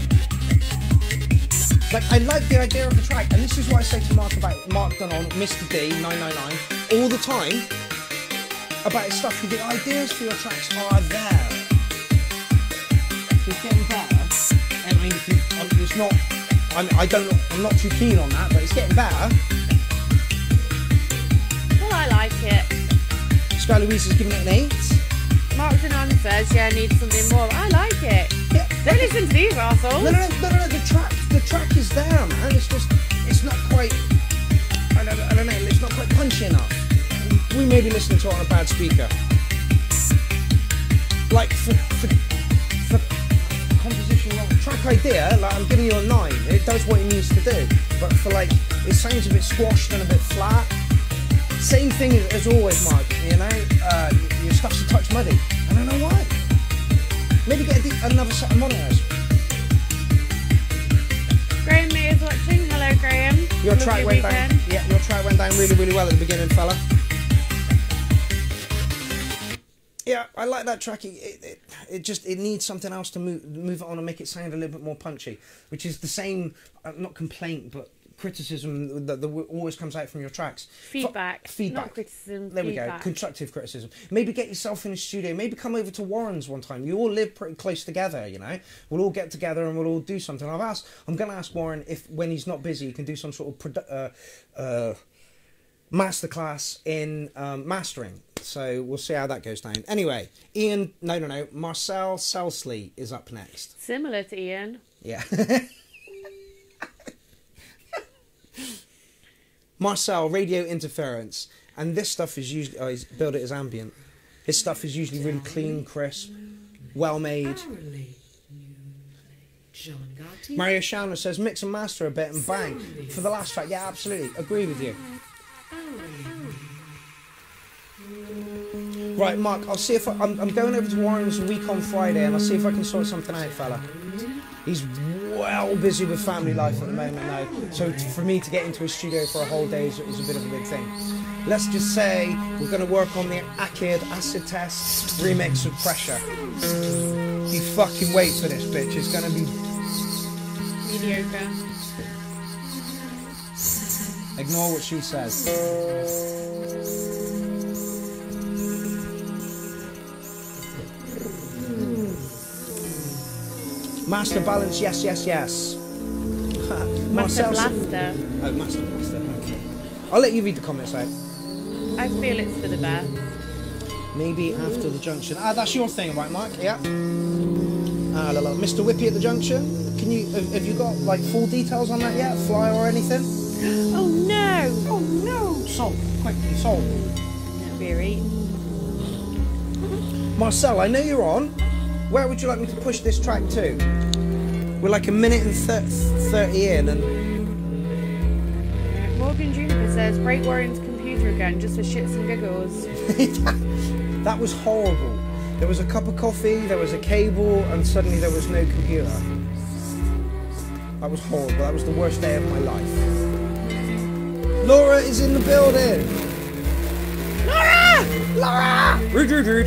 Like, I like the idea of the track, and this is what I say to Mark about Mark Donon, Mr. D, 999, all the time, about his stuff. The ideas for your tracks are there. So it's getting better. I mean, it's not... I'm not too keen on that, but it's getting better. Well, I like it. Sky Louise is giving it an 8. Mark Denon says, yeah, I need something more. I like it. Yeah. Don't listen to these assholes. No, the track is there, man. It's just, it's not quite, I don't know, it's not quite punchy enough. We may be listening to it on a bad speaker. Like, for composition, track idea, like, I'm giving you a 9. It does what it needs to do. But for, like, it sounds a bit squashed and a bit flat. Same thing as always, Mark, you know? Your stuff's a touch muddy. I don't know why. Maybe get another set of monitors. Graham May is watching. Hello, Graham. Your track went down. Yeah, your track went down really, really well at the beginning, fella. Yeah, I like that track. It needs something else to move it on and make it sound a little bit more punchy, which is the same, not complaint, but criticism that always comes out from your tracks. Feedback. Feedback. Not criticism. There we go. Constructive criticism. Maybe get yourself in a studio. Maybe come over to Warren's one time. You all live pretty close together, you know. We'll all get together and we'll all do something. I'm going to ask Warren if, when he's not busy, he can do some sort of masterclass in mastering. So we'll see how that goes down. Anyway, Ian, no, Marcel Selsley is up next. Similar to Ian. Yeah. Marcel, radio interference. And this stuff is usually, he's billed it as ambient. His stuff is usually really clean, crisp, well made. Mario Shauner says mix and master a bit and bang for the last track. Yeah, absolutely. Agree with you. Right, Mark, I'll see if I'm going over to Warren's week on Friday and I'll see if I can sort something out, fella. He's well busy with family life at the moment now, so for me to get into his studio for a whole day is a bit of a big thing. Let's just say we're going to work on the Acid Test remix of Pressure. You fucking wait for this, bitch. It's going to be Mediocre. Ignore what she says. Master balance, yes, yes, yes. Master Marcel- Blaster. Oh, Master Blaster, okay. I'll let you read the comments out. I feel it's for the best. Maybe after the junction. Ah, that's your thing, right, Mark? Yeah. Mr. Whippy at the junction. Can you have you got like full details on that yet? Flyer or anything? Oh no! Oh no! Salt, quickly, salt. Very. Marcel, I know you're on. Where would you like me to push this track to? We're like a minute and 30 in, and Morgan Juniper says break Warren's computer again just for shits and giggles. that was horrible. There was a cup of coffee, there was a cable, and suddenly there was no computer. That was horrible. That was the worst day of my life. Laura is in the building. Laura! Laura! Rude.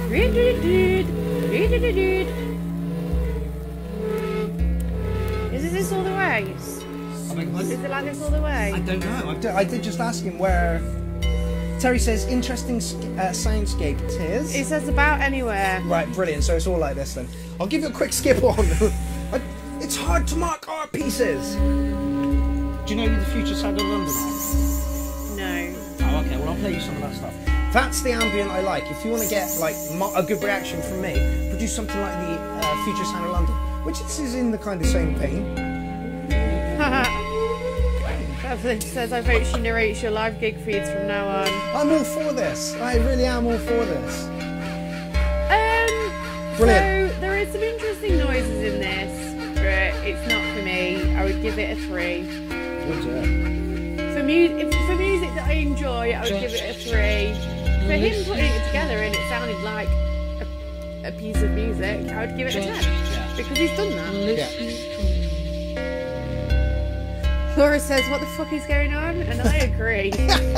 Is this all the way? Is it like this all the way? I don't know. I did just ask him where. Terry says, interesting soundscape it is. It says about anywhere. Right, brilliant. So it's all like this then. I'll give you a quick skip on. It's hard to mark art pieces. Do you know who the Future Sound of London are? No. Oh, okay. Well, I'll play you some of that stuff. That's the ambient I like. If you want to get like a good reaction from me, produce something like the Future Sound of London, which is in the kind of same vein. Evelyn says, I vote she narrates your live gig feeds from now on. I'm all for this. I really am all for this. Brilliant. So there is some interesting noises in this, but it's not for me. I would give it a 3. Good job. For music that I enjoy, I would give it a 3. For him putting it together and it sounded like a piece of music, I would give it a 10. Yeah. Because he's done that. Yeah. Laura says, what the fuck is going on? And I agree.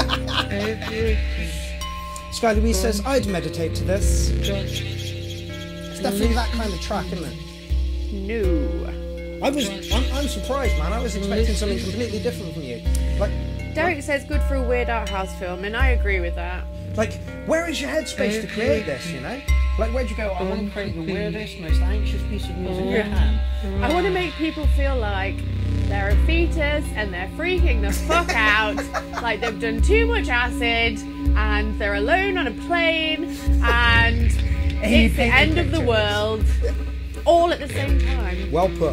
Sky Louise says, I'd meditate to this. It's definitely that kind of track, isn't it? No. I'm surprised, man. I was expecting something completely different from you. Derek says, good for a weird art house film, and I agree with that. Like, where is your headspace to create this, you know? Like, where'd you go? I want to create the weirdest, most anxious piece of music you can. I want to make people feel like they're a fetus and they're freaking the fuck out, like they've done too much acid and they're alone on a plane and it's the end of the world, all at the same time. Well put.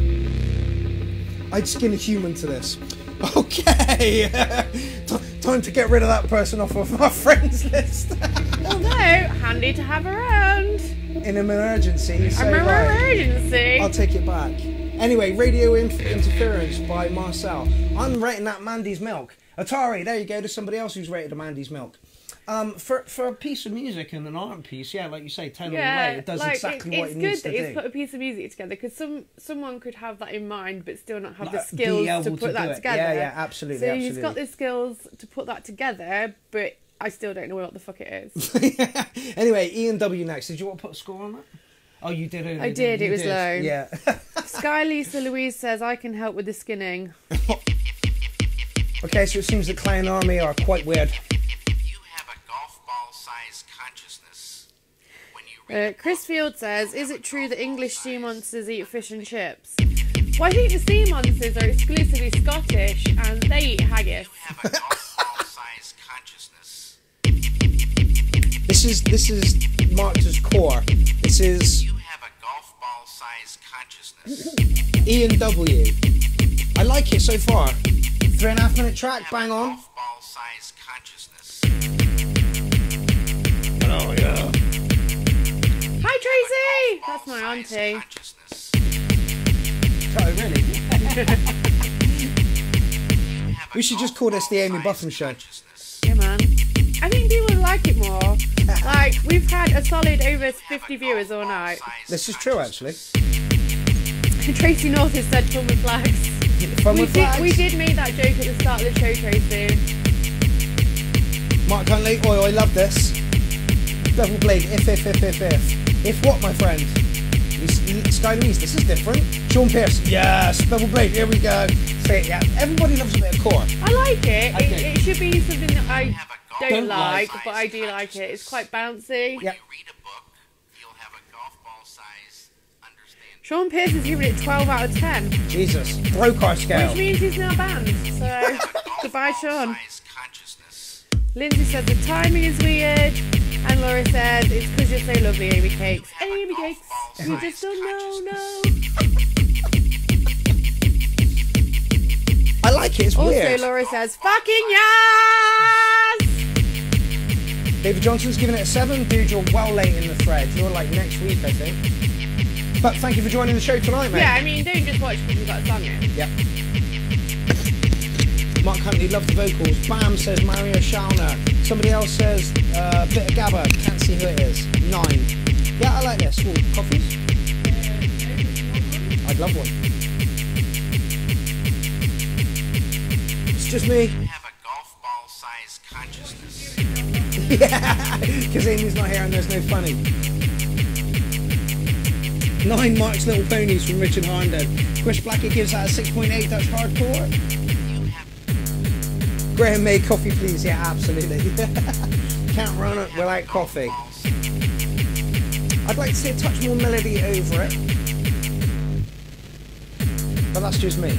I'd skin a human to this. Okay, time to get rid of that person off of my friends list. Although, handy to have around. In an emergency, you say, I'm an right, emergency. I'll take it back. Anyway, Radio Interference by Marcel. I'm rating that Mandy's Milk. Atari, there you go, to somebody else who's rated a Mandy's Milk. For a piece of music and an art piece, yeah, like you say, tonally way, it does like, exactly what it needs to do. It's good that it's put a piece of music together, because someone could have that in mind but still not have the skills to put that together. Yeah, absolutely. So he's got the skills to put that together, but I still don't know what the fuck it is. Anyway, Ian W next. Did you want to put a score on that? Oh, you did. I did. It was low. Yeah. Sky Lisa Louise says, I can help with the skinning. Okay, so it seems the Clown Army are quite weird. You have a golf ball size consciousness. When you Chris Field says, is it true that English sea monsters eat fish and chips? Well, I think the sea monsters are exclusively Scottish and they eat haggis. You have a golf ball size consciousness. This is marked as core. This is You have a golf ball size consciousness. Ian W. I like it so far. 3.5 minute track, bang on. Golf ball size consciousness. Oh yeah. Hi Tracy! That's my auntie. Consciousness. Oh, really? We should just call this the Amy Buffum Show. Yeah, man. I think people would like it more. Like, we've had a solid over 50 viewers all night. This is true, actually. Tracy North has said fun with flags. Fun with flags. We did make that joke at the start of the show, Tracy. Mark Huntley, I love this. Double Blade, if. If what, my friend? Sky Louise, this is different. Sean Pierce, yes, Double Blade, here we go. Say it, yeah. Everybody loves a bit of core. I like it. Okay. It should be something that I don't like, like. but I do like it. It's quite bouncy. Yeah. Read a book, you'll have a golf ball size understanding. Sean Pierce has given it 12 out of 10, Jesus, broke our scale. which means he's now banned. So, goodbye, Sean. Size consciousness. Lindsay says the timing is weird, and Laura says it's because you're so lovely, Amy Cakes. Amy Cakes, you just don't know. I like it, it's Also, weird. Laura says fucking yes. David Johnson's giving it a 7. Dude, you're well late in the thread. You're like next week, I think. But thank you for joining the show tonight, mate. Yeah, I mean, don't just watch because we've got a song in. Yep. Mark Huntley, love the vocals. Bam says Mario Shalner. Somebody else says bit of Gabba. Can't see who it is. 9. Yeah, I like this. Ooh, coffees? I'd love one. It's just me. You have a golf ball size consciousness. Yeah, because Amy's not here and there's no funny. 9 Mark's Little Ponies from Richard Harnden. Chris Blackett gives that a 6.8. That's hardcore. Graham May, coffee please. Yeah, absolutely. Can't run it without coffee. I'd like to see a touch more melody over it. But that's just me.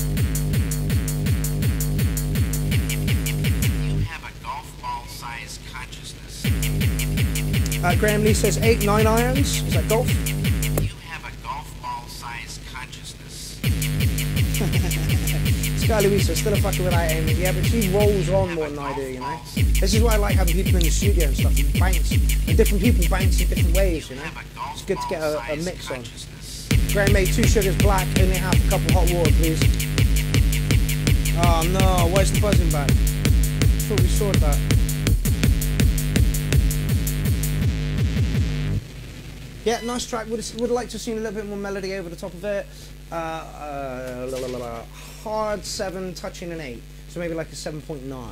You have a golf ball size consciousness. Graham Lee says 8, 9 irons. Is that golf? You have a golf ball size consciousness. Sky Louisa, still a fucker without Amy. Yeah, but she rolls on more than I do, you know? This is why I like having people in the studio and stuff and bounce. And different people bounce in different ways, you know? It's good to get a mix on. Graham made 2 sugars black, only half a cup of hot water, please. Oh no, where's the buzzing back? I thought we sorted that. Yeah, nice track. Would like to have seen a little bit more melody over the top of it. Hard 7, touching an 8. So maybe like a 7.9.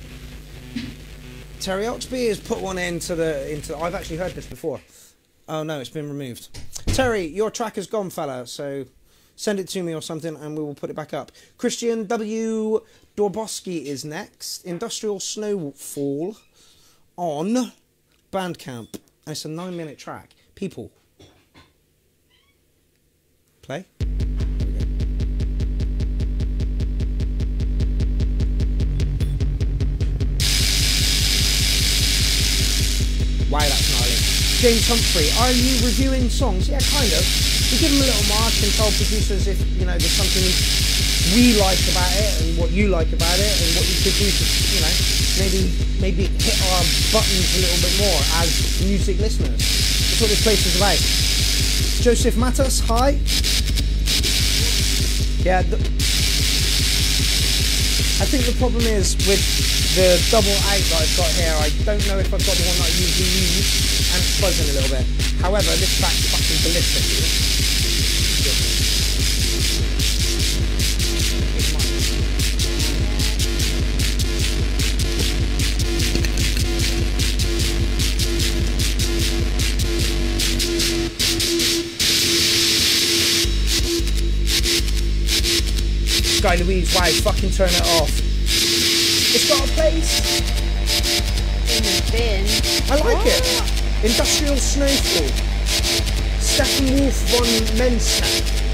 Terry Oxby has put one into I've actually heard this before. Oh no, it's been removed. Terry, your track is gone, fella, so send it to me or something and we will put it back up. Christian W. Dorboski is next. Industrial Snowfall on Bandcamp. It's a 9-minute track. People. Play. Wow, that's gnarly. James Humphrey, are you reviewing songs? Yeah, kind of. We give them a little mark and tell producers if, you know, there's something we like about it and what you like about it and what you could do to, you know, maybe hit our buttons a little bit more as music listeners. That's what this place is about. Joseph Matas, hi. Yeah, I think the problem is with the double out that I've got here, I don't know if I've got the one that I usually use, and it's buzzing a little bit. However, this track's fucking ballistic. Sky Louise, wow, fucking turn it off. It's got a place. In the bin. I like it. Industrial Snowfall. Stefan Wolf von Mensa.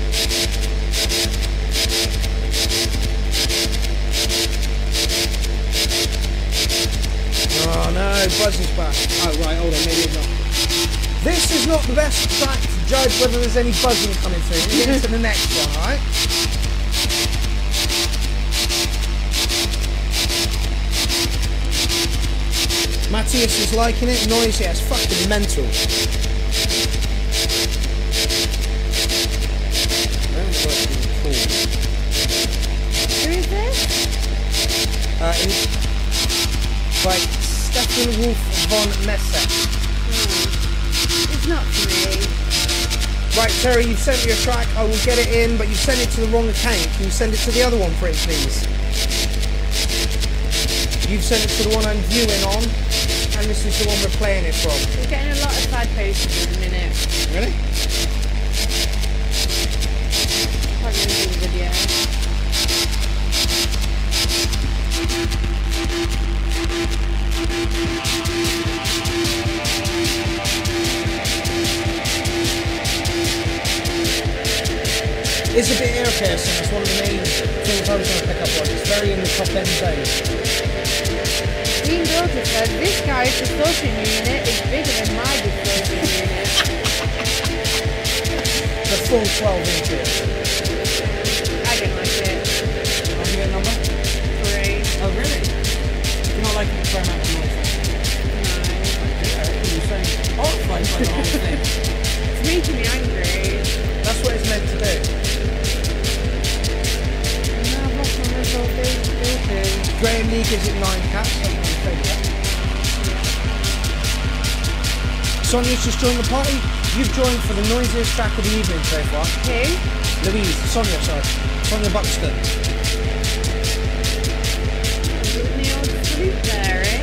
Oh no, Buzz is back. Oh right, hold on, maybe it's not. This is not the best track to judge whether there's any buzzing coming through. We'll get into the next one, alright? Matthias is liking it. Noise, yeah, it's fucking mental. By Stefan Wolf von Messe. It's not for me. Right, Terry, you've sent me a track. I will get it in, but you sent it to the wrong account. Can you send it to the other one for it, please? You've sent it to the one I'm viewing on, and this is the one we're playing it from. We're getting a lot of side posters in a minute. Really? Probably gonna do the video. It's a bit air piercing. That's one of the main things I was going to pick up on. It's very in the top end zone. Dean Daughter says, this guy's distortion unit is bigger than my distortion unit. The full 12 inches. I don't like it. Can I give it a number? 3. Oh, really? You not like it for amount of noise? No. You're saying horrified by the whole thing. It's making me angry. That's what it's meant to do. No, I've lost my mental filters. Graham Lee gives it 9 cats. Sonia's just joined the party. You've joined for the noisiest track of the evening so far. Who? Louise, Sonia, sorry. Sonia Buxton. Giving the old salute there, eh?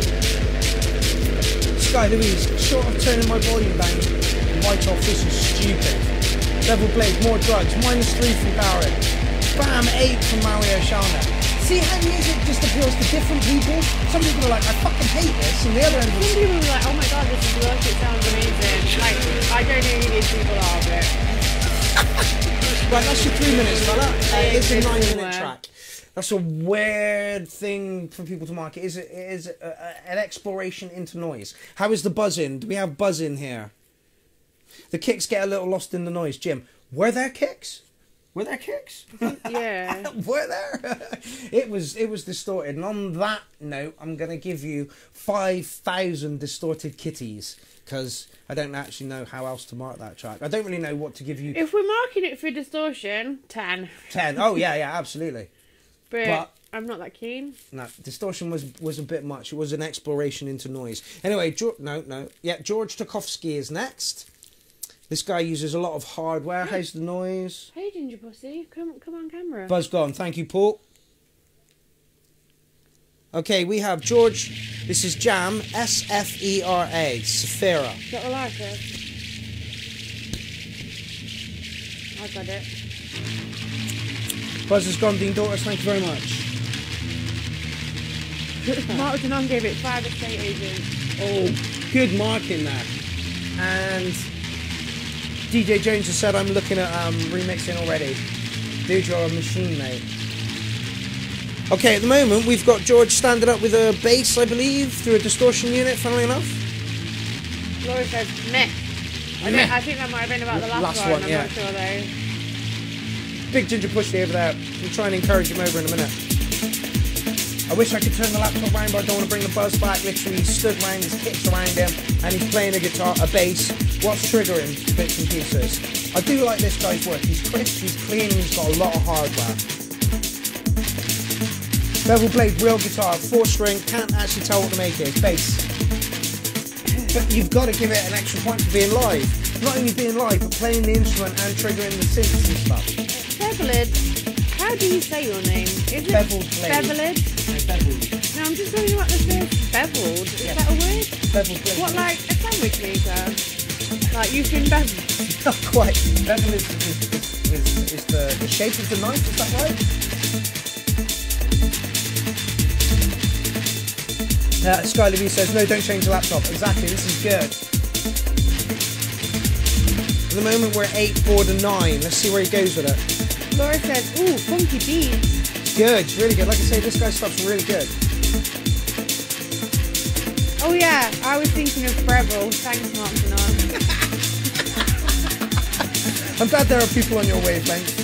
Sky Louise, short of turning my volume down, right off, this is stupid. Level Blade, more drugs, -3 from Barrett. Bam, 8 from Mario Shana. See how music just appeals to different people? Some people are like, I fucking hate this, and the other end Some is, people were like, oh my god, this is work, it sounds amazing. Like, I don't know who these people are, but... right, that's your 3 minutes, fella. It's a 9-minute somewhere. track. That's a weird thing for people to market. It is an exploration into noise. How is the buzz-in? Do we have buzz-in here? The kicks get a little lost in the noise. Jim, were there kicks? Were there kicks? Yeah. Were there? It was distorted. And on that note, I'm going to give you 5,000 distorted kitties, because I don't actually know how else to mark that track. I don't really know what to give you. If we're marking it for distortion, 10. 10. Oh, yeah, absolutely. But I'm not that keen. No, distortion was a bit much. It was an exploration into noise. Anyway, no. Yeah, George Tarkovsky is next. This guy uses a lot of hardware. How's the noise? Hey, Ginger Pussy, come on camera. Buzz gone. Thank you, Paul. Okay, we have George. This is Jam, S-F-E-R-A, Sephira. Got the lighter? I got it. Buzz has gone, Dean Daughters. Thank you very much. Mark Denon gave it 5 estate agents. Oh, good marking there. And DJ Jones has said I'm looking at remixing already. Dude, you're a machine, mate. Okay, at the moment we've got George standing up with a bass, I believe, through a distortion unit, funnily enough. Laura says meh. I think that might have been about the last one. I'm not sure though. Big Ginger Pushy over there. We'll try and encourage him over in a minute. I wish I could turn the laptop around, but I don't want to bring the buzz back. Literally, he's stood around, his kicks around him, and he's playing a guitar, a bass. What's triggering bits and pieces? I do like this guy's work. He's crisp, he's clean, he's got a lot of hardware. Bevel Blade, real guitar, 4-string, can't actually tell what to make it. It's bass. But you've got to give it an extra point for being live. Not only being live, but playing the instrument and triggering the synths and stuff. Bevelid. How do you say your name? Is it Beveled Blade. Bevelid? Beveled. No, I'm just talking about the first beveled. Is that a word? Beveled Blade. What, like a sandwich maker? Like you've been beveled? Not quite. Bevel is the shape of the knife, is that right? Sky Levy says, no, don't change the laptop. Exactly, this is good. At the moment we're at 8, board and 9. Let's see where he goes with it. Laura says, ooh, funky beats. Good, it's really good. Like I say, this guy's stuff's really good. Oh yeah, I was thinking of Breville. Thanks, Mark Denon. I'm glad there are people on your wavelength.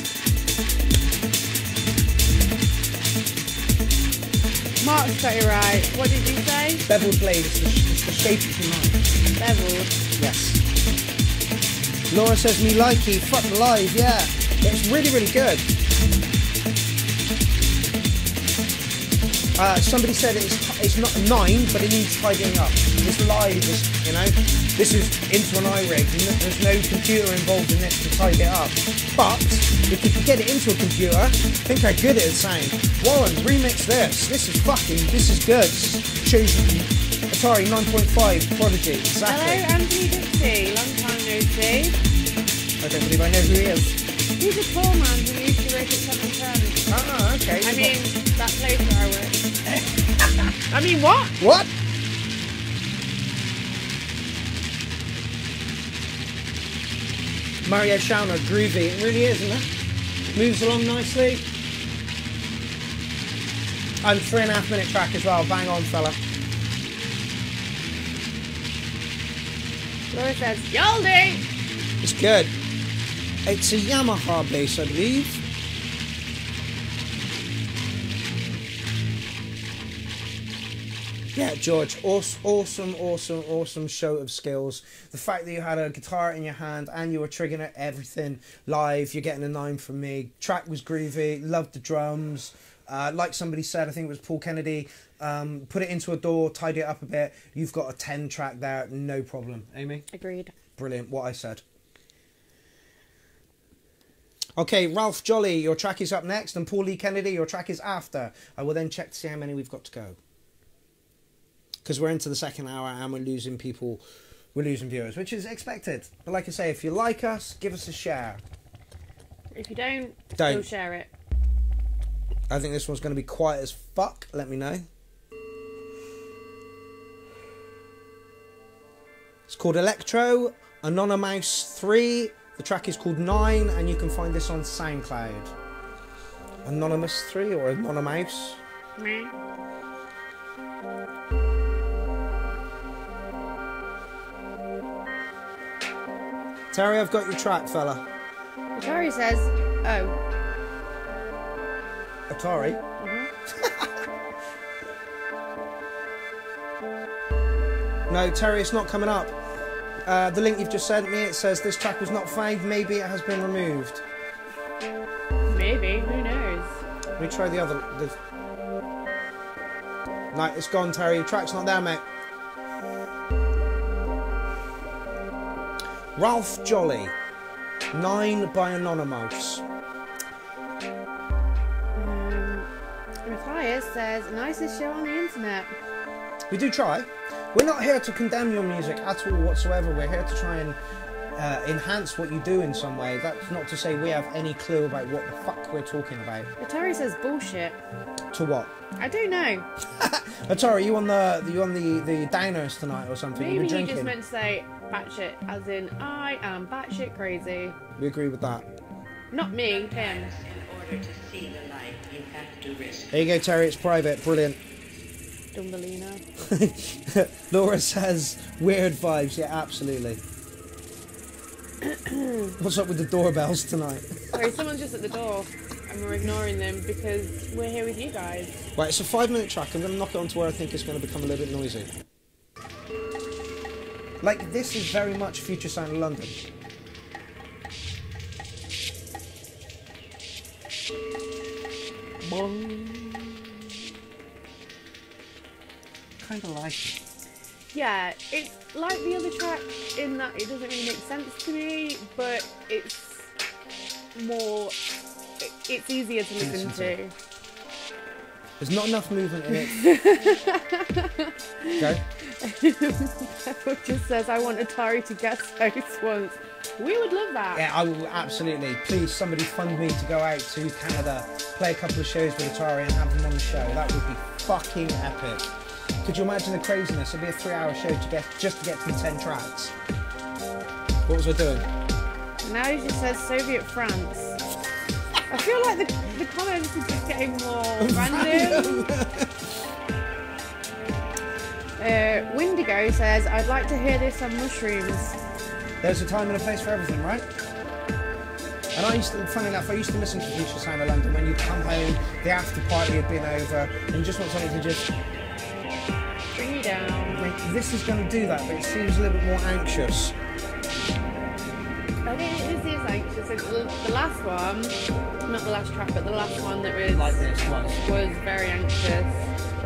Mark's got it right. What did you say? Beveled blade, it's the shape of the knife. Beveled. Yes. Laura says, me likey, fuck live, yeah. It's really, really good. Somebody said it's not 9, but it needs tidying up. It's live, you know. This is into an iRig. There's no computer involved in this to tidy it up. But if you could get it into a computer, think how good it would sound. Warren, remix this. This is good. Shows you Atari 9.5 Prodigy. Exactly. Hello, Anthony Dixie. Long time no see. I don't believe I know who he is. He's a tall man who used to work at 710. Ah, okay. I mean, that place where I work. I mean, what? What? Mario Shauna, groovy. It really is, isn't it? Moves along nicely. And 3.5 minute track as well. Bang on, fella. Laura says, Yaldi! It's good. It's a Yamaha bass, I believe. Yeah, George, awesome show of skills. The fact that you had a guitar in your hand and you were triggering everything live, you're getting a 9 from me. Track was groovy, loved the drums. Like somebody said, I think it was Paul Kennedy, put it into a door, tidy it up a bit. You've got a 10 track there, no problem. Amy? Agreed. Brilliant, what I said. Okay, Ralph Jolly, your track is up next, and Paul Lee Kennedy, your track is after. I will then check to see how many we've got to go. Because we're into the second hour and we're losing people, we're losing viewers, which is expected. But like I say, if you like us, give us a share. If you don't, Don't share it. I think this one's going to be quiet as fuck, let me know. It's called Electro Anonymous 3. The track is called 9, and you can find this on SoundCloud. Anonymous 3 or Anonymous? Meh. Terry, I've got your track, fella. Atari says, oh. Atari? No, Terry, it's not coming up. The link you've just sent me, it says this track was not found. Maybe it has been removed. Maybe, who knows? Let me try the other. No, it's gone, Terry. Your track's not there, mate. Ralph Jolly, 9 by Anonymous. Matthias says, nicest show on the internet. We do try. We're not here to condemn your music at all whatsoever. We're here to try and enhance what you do in some way. That's not to say we have any clue about what the fuck we're talking about. Atari says bullshit. To what? I don't know. Atari, you on the downers tonight or something? Maybe You were you drinking. just meant to say batshit, as in I am batshit crazy. We agree with that. Not me, him. In order to see the light, you have to risk. There you go, Terry. It's private. Brilliant. Dumbelina. Laura says weird vibes. Yeah, absolutely. What's up with the doorbells tonight? Sorry, someone's just at the door and we're ignoring them because we're here with you guys. Right, it's a 5-minute track. I'm going to knock it on to where I think it's going to become a little bit noisy. Like, this is very much Future Sound of London. Kind of like it. Yeah, it's like the other track in that it doesn't really make sense to me, but it's more, it's easier to listen to. There's not enough movement in it. Okay. Pepper just says, I want Atari to guest host once. We would love that. Yeah, I will absolutely. Please, somebody fund me to go out to Canada, play a couple of shows with Atari and have them on the show. That would be fucking epic. Could you imagine the craziness? It'd be a 3-hour show to get to the 10 tracks. What was I doing? Now he just says Soviet France. I feel like the comments are just getting more random. Windigo says, I'd like to hear this on mushrooms. There's a time and a place for everything, right? And I used to, funny enough, I used to listen to Future Sound of London when you'd come home, the after party had been over, and you just want something to just bring you down. Like, this is going to do that, but it seems a little bit more anxious. I think this is anxious. The last one, not the last track, but the last one that was Like this was very anxious.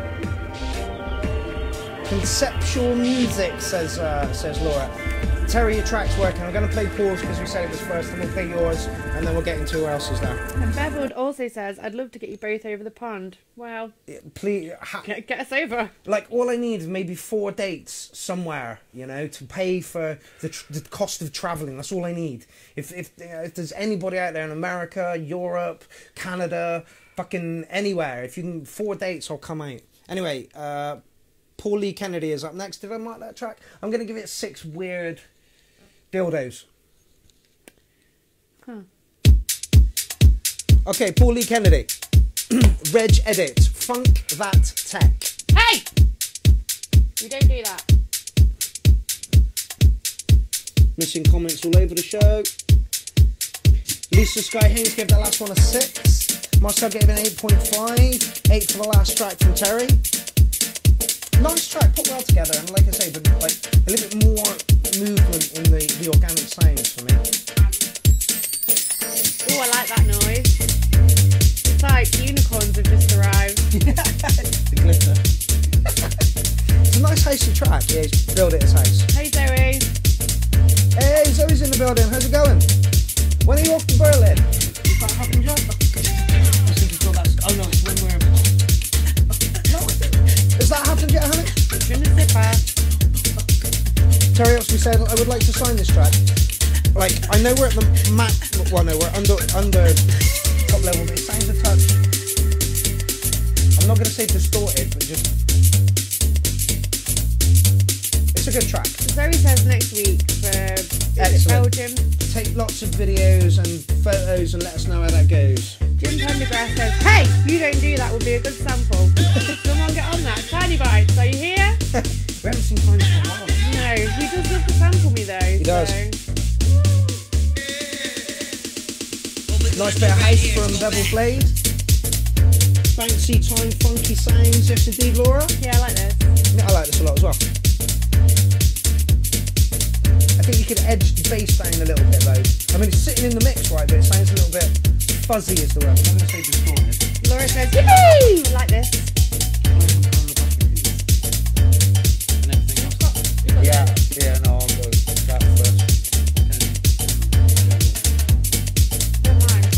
Conceptual music, says Laura. Terry, your track's working. I'm going to play Paul's because we said it was first, and we'll play yours, and then we'll get into who else is there. And Beveled also says, I'd love to get you both over the pond. Well, Please, get us over. like, all I need is maybe 4 dates somewhere, you know, to pay for the cost of travelling. That's all I need. If there's anybody out there in America, Europe, Canada, fucking anywhere, if you can 4 dates, I'll come out. Anyway, Paul Lee Kennedy is up next. Did I mark that track? I'm going to give it 6 weird dildos. Huh. Okay, Paul Lee Kennedy. Reg edit. Funk that tech. Hey! We don't do that. Missing comments all over the show. Lisa Sky Haynes gave that last one a 6. Marcel gave it an 8.5. 8 for the last track from Terry. Nice track, put well together, and like I say, but like a little bit more movement in the organic sounds for me. Oh, I like that noise. It's like unicorns have just arrived. The glitter. It's a nice housey track. Yeah, he's built it as house. Hey, Zoe. Hey, Zoe's in the building. How's it going? When are you off to Berlin? Is that happened yet? I think it's got that. Oh no, it's when we're. Has that happened yet, honey? Je ne sais pas. Terry actually said, I would like to sign this track. Like, I know we're at the well, no, we're under top level, but it sounds a touch. I'm not going to say distorted, but just. It's a good track. Zoe says next week for Excellent. Belgium. Take lots of videos and photos and let us know how that goes. Jim Pendergrass says, hey, you don't do that would be a good sample. Someone get on that. Tiny Bites, are you here? We haven't seen Tiny for a while. No, he does love to sample me though. He does. So. Nice bit of house from Bevel's Blade. Bouncy time, funky sounds. Yes, indeed, Laura. Yeah, I like this. Yeah, I like this a lot as well. I think you could edge the bass down a little bit though. I mean, it's sitting in the mix right, but it sounds a little bit fuzzy is the word. I'm not going to say distorted. Laura says, yippee! I like this. And everything else. Yeah, no, I'll go that first. Don't mind.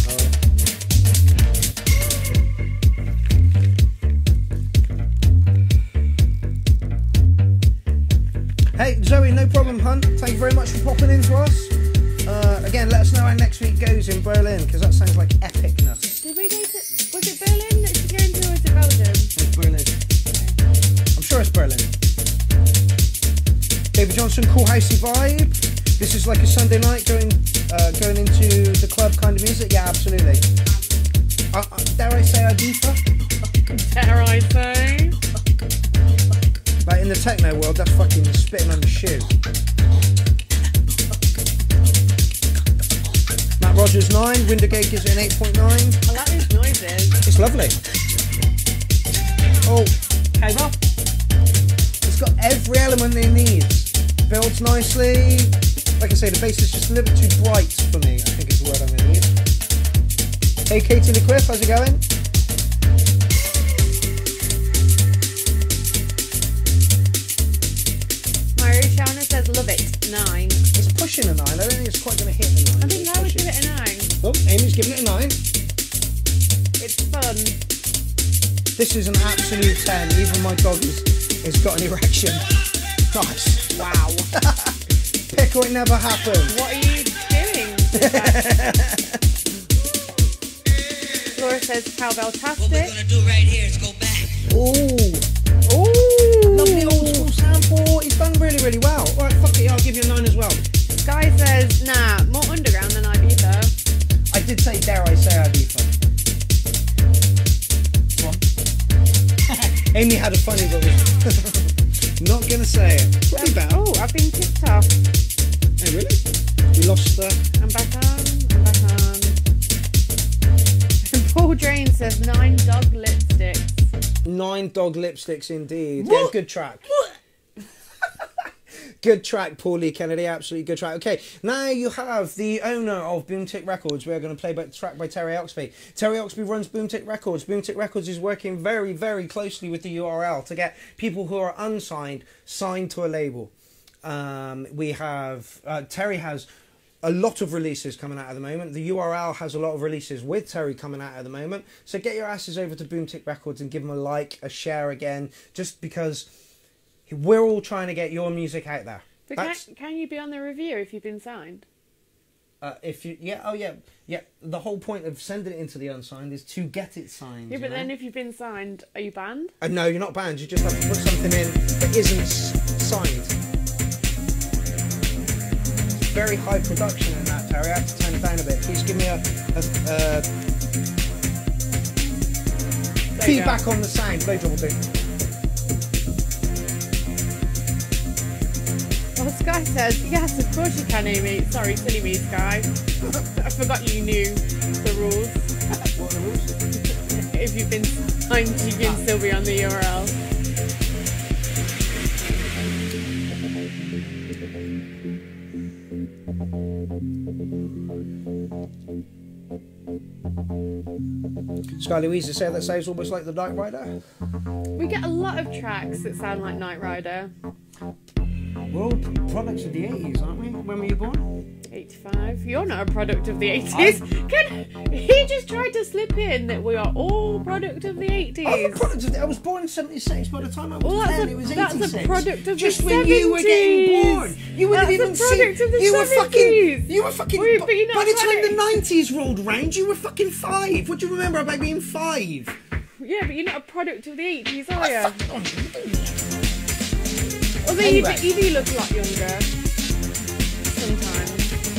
Hey, Zoe, no problem, hun. Thank you very much for popping in to us. Again, let us know how next week goes in Berlin, because that sounds like epicness. Did we go to, was it Berlin that she's going to, or was it Belgium? It's Berlin. I'm sure it's Berlin. David Johnson, cool housey vibe. This is like a Sunday night going into the club kind of music. Yeah, absolutely. Dare I say Ibiza? Dare I say? Like in the techno world, that's fucking spitting on the shoe. Matt Rogers 9, Windergate gives it an 8.9. I like these noises. It's lovely. Oh, Came up. it's got every element it needs. Builds nicely. Like I say, the bass is just a little bit too bright for me, I think is the word I'm going to use. Hey Katie the Quiff, how's it going? Mario Shauna says, love it. 9. It's pushing a 9. I don't think it's quite going to hit the 9. I think I would give it a 9. Oh, Amy's giving it a 9. It's fun. This is an absolute 10. Even my dog has got an erection. Nice. Wow. Pick or it never happened. What are you doing? Laura says, cowbell-tastic. What we're gonna do right here is go back. Ooh. Ooh. Lovely old school sample. He's done really, really well. Alright, fuck it. I'll give you a 9 as well. Sky says, nah, more underground than Ibiza. I did say, dare I say, Ibiza. Amy had a funny but was not going to say it. Pretty bad. Oh, I've been kicked off. Hey, really? We lost the... I'm back on. I'm back on. Paul Drain says 9 dog lipsticks. 9 dog lipsticks indeed. Yeah, good track. Good track, Paul Lee Kennedy. Absolutely good track. Okay, now you have the owner of Boomtic Records. We're going to play a track by Terry Oxby. Terry Oxby runs Boomtic Records. Boomtic Records is working very, very closely with the URL to get people who are unsigned signed to a label. We have Terry has a lot of releases coming out at the moment. The URL has a lot of releases with Terry coming out at the moment. So get your asses over to Boomtic Records and give them a like, a share again, just because we're all trying to get your music out there. But can you be on the review if you've been signed? If you, yeah. The whole point of sending it into the unsigned is to get it signed. Yeah, but then if you've been signed, are you banned? No, you're not banned. You just have to put something in that isn't signed. Very high production in that, Terry. I have to turn it down a bit. Please give me a feedback on the sound. Play double do. Well, Sky says, yes, of course you can, Amy. Sorry, silly me, Sky. I forgot you knew the rules. What are the rules? If you've been signed, you can still be on the URL. Sky Louisa said that sounds almost like the Knight Rider. We get a lot of tracks that sound like Knight Rider. We're all products of the 80s, aren't we? When were you born? 85. You're not a product of the 80s. He just tried to slip in that we are all product of the 80s. I'm a product of I was born in 76. By the time I was 10, it was 86. That's a product of just the 70s. When you were getting born. You wouldn't That's even a product see. of the You 70s. were fucking. Wait, but you're not by the trying time the 90s rolled round, you were fucking 5. What do you remember about being 5? Yeah, but you're not a product of the 80s, are you? Although Anyway. you do look a lot younger. Sometimes.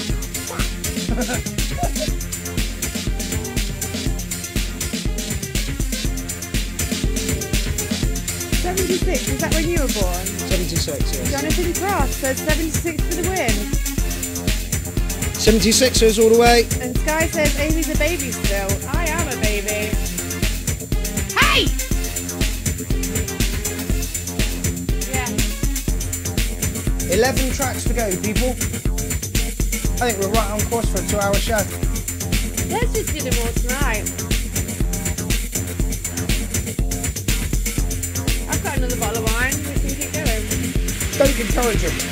76, is that when you were born? 76, yes. Jonathan Cross says 76 for the win. 76ers all the way. And Sky says Amy's a baby still. I am a baby. Hey! Yeah. 11 tracks to go, people. I think we're right on course for a 2-hour show. Let's just do them all tonight. I've got another bottle of wine. We can keep going. Don't encourage him.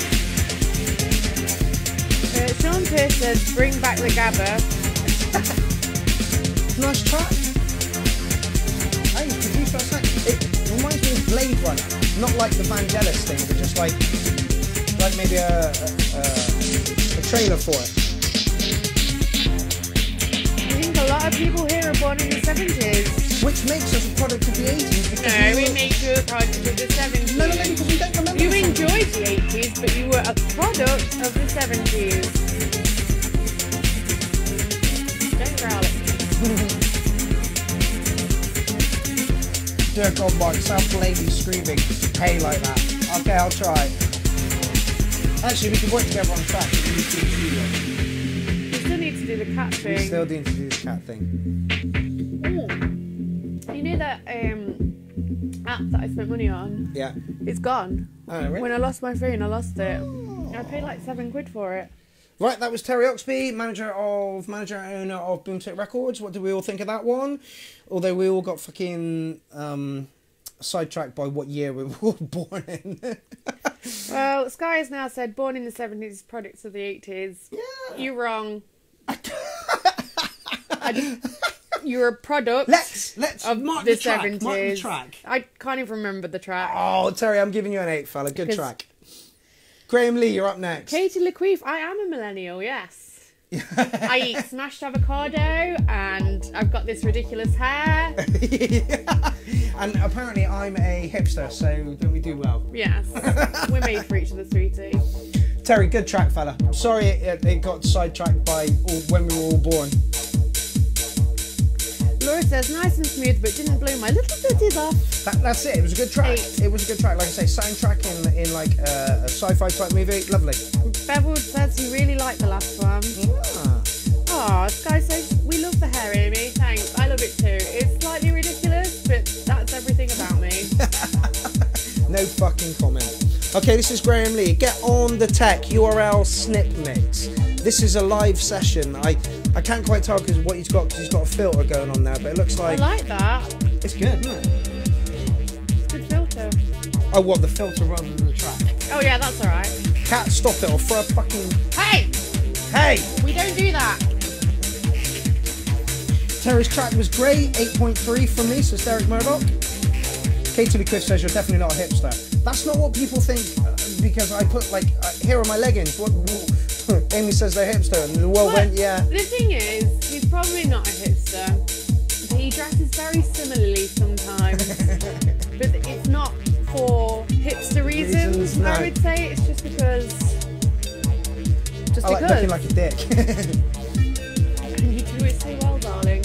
Sean Pierce says, bring back the gabba. Nice track. Hey, produced that track. It reminds me of Blade Runner. Not like the Vangelis thing, but just like maybe a trailer for it. I think a lot of people here are born in the 70s. Which makes us a product of the 80s. Because No, we make you a product of the 70s. No, because we don't remember. You the 70s. enjoyed the 80s, but you were a product of the 70s. Don't growl at me. Dear God, Mark, South Lady screaming, hey, like that. Okay, I'll try. Actually, we can work together on track. You still need to do the cat We thing. still need to do the cat thing. You know that app that I spent money on? Yeah. It's gone. Oh, really? When I lost my phone, I lost it. I paid like £7 for it. Right, that was Terry Oxby, manager and owner of Boomtic Records. What do we all think of that one? Although we all got fucking sidetracked by what year we were all born in. Well, Sky has now said born in the 70s, products of the 80s. Yeah. You're wrong. You're a product Let's of mark the the track. 70s. Mark the track. I can't even remember the track. Oh, Terry, I'm giving you an 8, fella. Good 'Cause- track. Graham Lee, you're up next. Katie LaQueef, I am a millennial, yes. I eat smashed avocado and I've got this ridiculous hair. And apparently I'm a hipster, so don't we do well? Yes. We're made for each other, sweetie. Terry, good track, fella. Sorry it got sidetracked by when we were all born. Laura says, nice and smooth, but didn't blow my little titties off. That's it. It was a good track. 8. It was a good track. Like I say, soundtrack in like a sci-fi type movie. Lovely. Bevelwood says he really liked the last one. Ah. Oh, Sky says, we love the hair, Amy. Thanks. I love it too. It's slightly ridiculous, but that's everything about me. No fucking comment. Okay, this is Graham Lee. Get on the tech URL snip mix. This is a live session. I can't quite tell because what he's got, because he's got a filter going on there, but it looks I like like that. it's good, isn't it? It's a good filter. Oh, what, the filter rather than the track? Oh yeah, that's alright. Cat, stop it or throw a fucking. Hey! Hey! We don't do that. Terry's track was great, 8.3 from me, says Derek Murdoch. Katie Cliff says you're definitely not a hipster. That's not what people think because I put like here are my leggings. What Amy says they're hipster, and the world went, yeah. The thing is, he's probably not a hipster. But he dresses very similarly sometimes. But it's not for hipster reasons, No. I would say. It's just because. Just I like because. looking like a dick. And you do it so well, darling.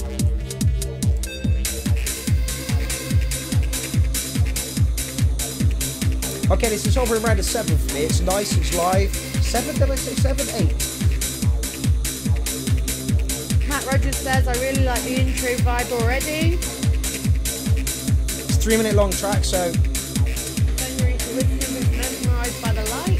Okay, this is over around a 7 for me. It's nice, it's live. 7, did I say 7? 8. Matt Rogers says, I really like the intro vibe already. It's a 3-minute long track, so January to listen is mesmerised by the light.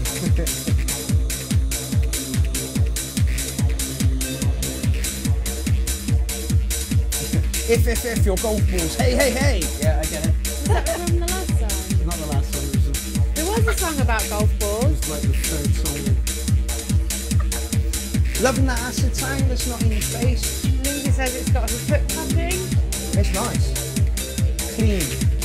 if your golf balls. Hey, hey, hey. Yeah, I get it. Was that from the last song? Not the last song, it was There was a song about golf balls. like the third song. Loving that acid tang that's not in your face. Lindsay says it's got a foot tapping. It's nice. Clean.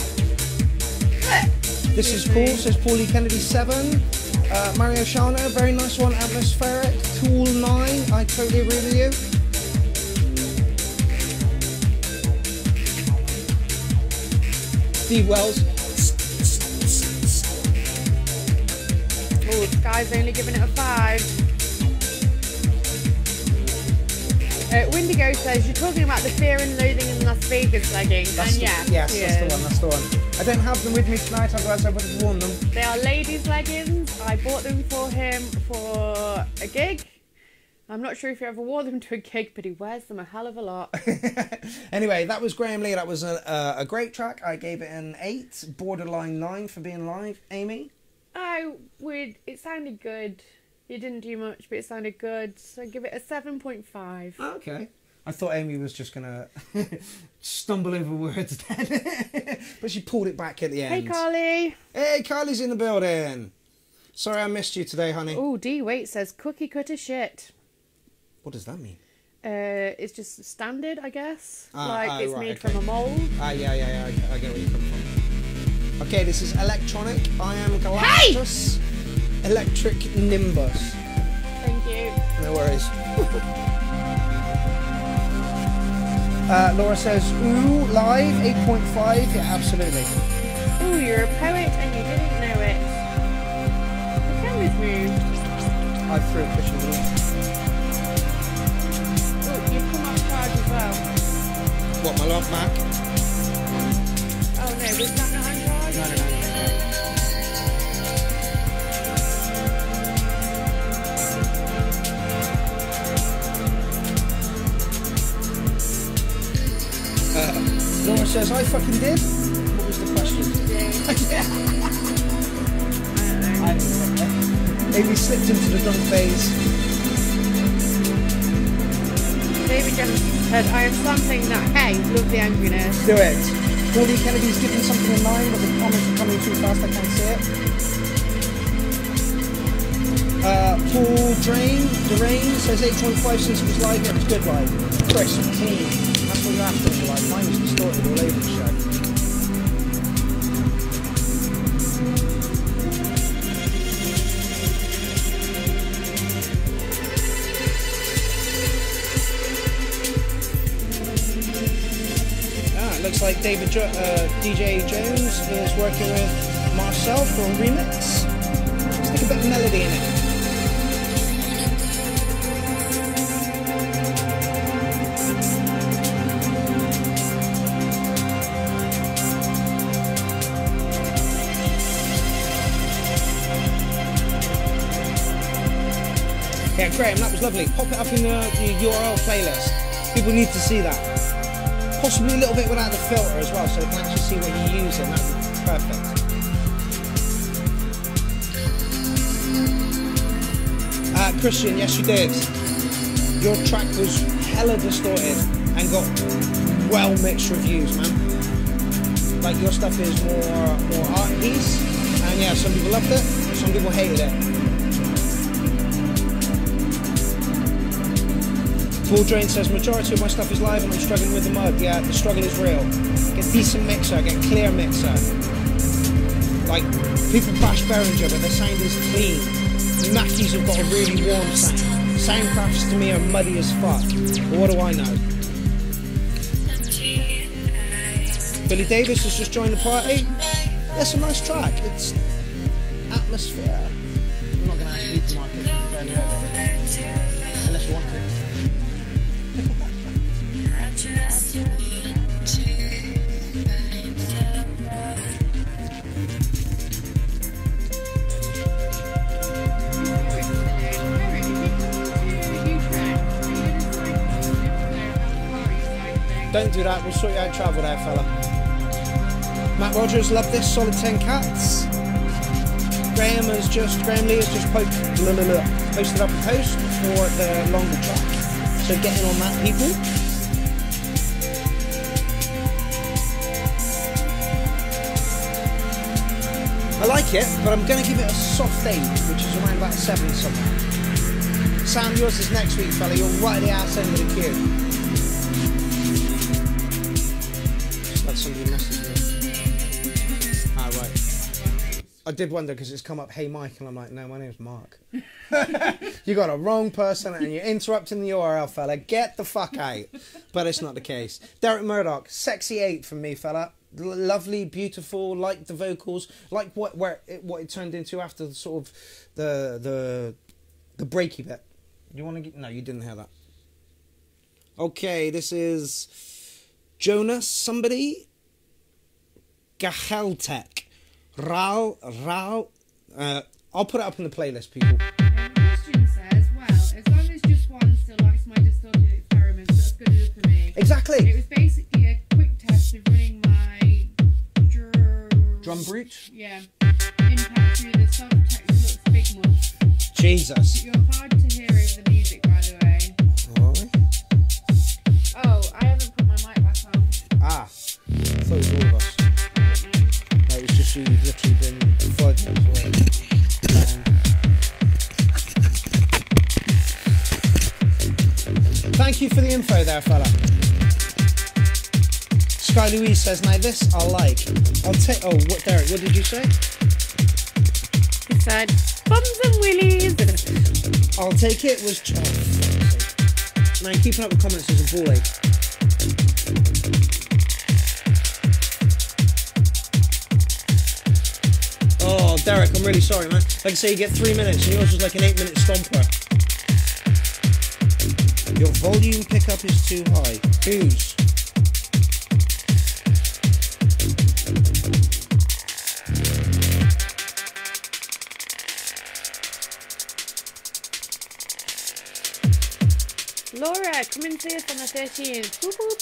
This is cool, says Paulie Kennedy 7. Mario Shana, very nice one. Atmospheric. Tool 9, I totally agree with you. Steve Wells. Oh, Sky's only giving it a 5. Windigo says, you're talking about the Fear and Loathing in Las Vegas leggings. And Yes, he that's the is. one, that's the one. I don't have them with me tonight, otherwise I would have worn them. They are ladies' leggings. I bought them for him for a gig. I'm not sure if he ever wore them to a gig, but he wears them a hell of a lot. Anyway, that was Graham Lee. That was a great track. I gave it an 8, borderline 9 for being live. Amy? It sounded good. It didn't do much, but it sounded good. So I give it a 7.5. Okay. I thought Amy was just going to stumble over words then. But she pulled it back at the end. Hey, Carly. Hey, Carly's in the building. Sorry I missed you today, honey. Oh, D. Wait says cookie cutter shit. What does that mean? It's just standard, I guess. It's right, made okay. from a mold. Yeah, I get where you're coming from. Okay, this is electronic. I am Galactus. Electric Nimbus. Thank you. No worries. Laura says, ooh, live, 8.5. Yeah, absolutely. Ooh, you're a poet and you didn't know it. The camera's moved. I threw a cushion in. Oh, you've come off charge as well. What, my love, Mac? Oh no, was that not on charge? No. Laura says, I fucking did. What was the question? I don't know. Maybe slipped into the drunk phase. David Johnson said, I am sampling that. Hey, love the angriness. Do it. Paulie Kennedy's given something in line, but the comments are coming too fast, I can't see it. Paul Drain says 8.5 since it was live. It was good live. Chris, team. That's what you're after in your life. Mine was distorted all over the show. Looks like DJ Jones is working with Marcel for a remix. Let's stick a bit of melody in it. Yeah, Graham, that was lovely. Pop it up in the URL playlist. People need to see that. Possibly a little bit without the filter as well, so they can actually see what you're using. That would be perfect. Christian, yes you did. Your track was hella distorted and got well mixed reviews, man. Like your stuff is more art piece, and yeah, some people loved it, some people hated it. Paul Drain says majority of my stuff is live and I'm struggling with the mud. Yeah, the struggle is real. Get decent mixer, get clear mixer. Like people bash Behringer, but their sound is clean. Mackies have got a really warm sound. Soundcrafts to me are muddy as fuck. But what do I know? Billy Davis has just joined the party. That's a nice track. It's atmosphere. I'm not going to ask you to market unless you want to. Don't do that, we'll sort you out travel there, fella. Matt Rogers, love this, solid 10 cats. Graham Lee has just posted up a post for the longer track. So get in on that, people. I like it, but I'm going to give it a soft 8, which is around about 7 somewhere. Sam, yours is next week, fella. You're right at the ass end of the queue. Somebody messaged me. Ah, right. I did wonder because it's come up, hey Mike, and I'm like, no, my name's Mark. You got a wrong person and you're interrupting the URL, fella. Get the fuck out. But it's not the case. Derek Murdoch, sexy 8 from me, fella. Lovely, beautiful, like the vocals, like what it turned into after the sort of the breaky bit. You want to get? No, you didn't hear that. Okay, this is Jonas somebody. Gaheltek. I'll put it up in the playlist, people. Christian says, well, as long as just one still likes my distorted experiments, that's good enough for me. Exactly. It was basically a quick test of running my drum breach? Yeah. Impact through the soft text looks big much. Jesus. You're hard to hear over the music, by the way. Oh, I haven't put my mic back on. Ah. I thought it was all of us. No, it was just you. You've literally been 5 minutes away. Thank you for the info there, fella. Sky Louise says, now this I like. I'll take. Oh, what, Derek? What did you say? He said, bums and willies. I'll take it was. Oh, man, keeping up with comments is a ball ache. Oh, Derek, I'm really sorry, man. Like I say, you get 3 minutes, and yours was like an 8-minute stomper. Your volume pickup is too high. Whose? Laura, come and see us on the 13th. Whoop, whoop.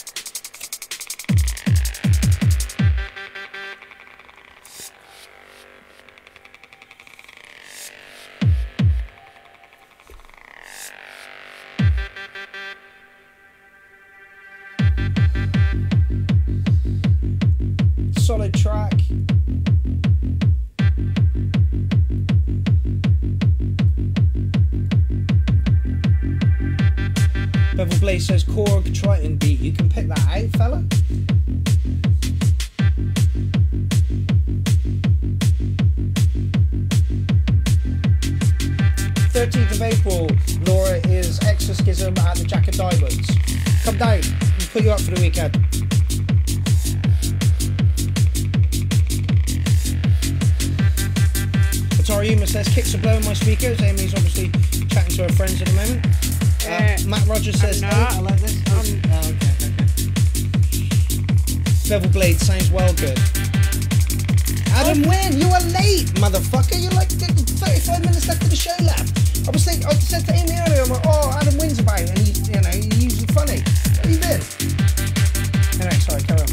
Solid track. Bevel Blaze says Korg Triton beat. You can pick that out, fella. "13th of April, Laura, is Exorcism at the Jack of Diamonds. Come down, we'll put you up for the weekend." Atari Uma says kicks are blowing my speakers. Amy's obviously chatting to her friends at the moment. Matt Rogers says, I like this. Okay. Bevel Blade sounds well good. Adam Wynn, you are late, motherfucker. You're like 35 minutes left of the show left. I said to Amy earlier, I'm like, oh, Adam Wynn's about, and he's usually funny. Where have you been? Anyway, sorry, carry on.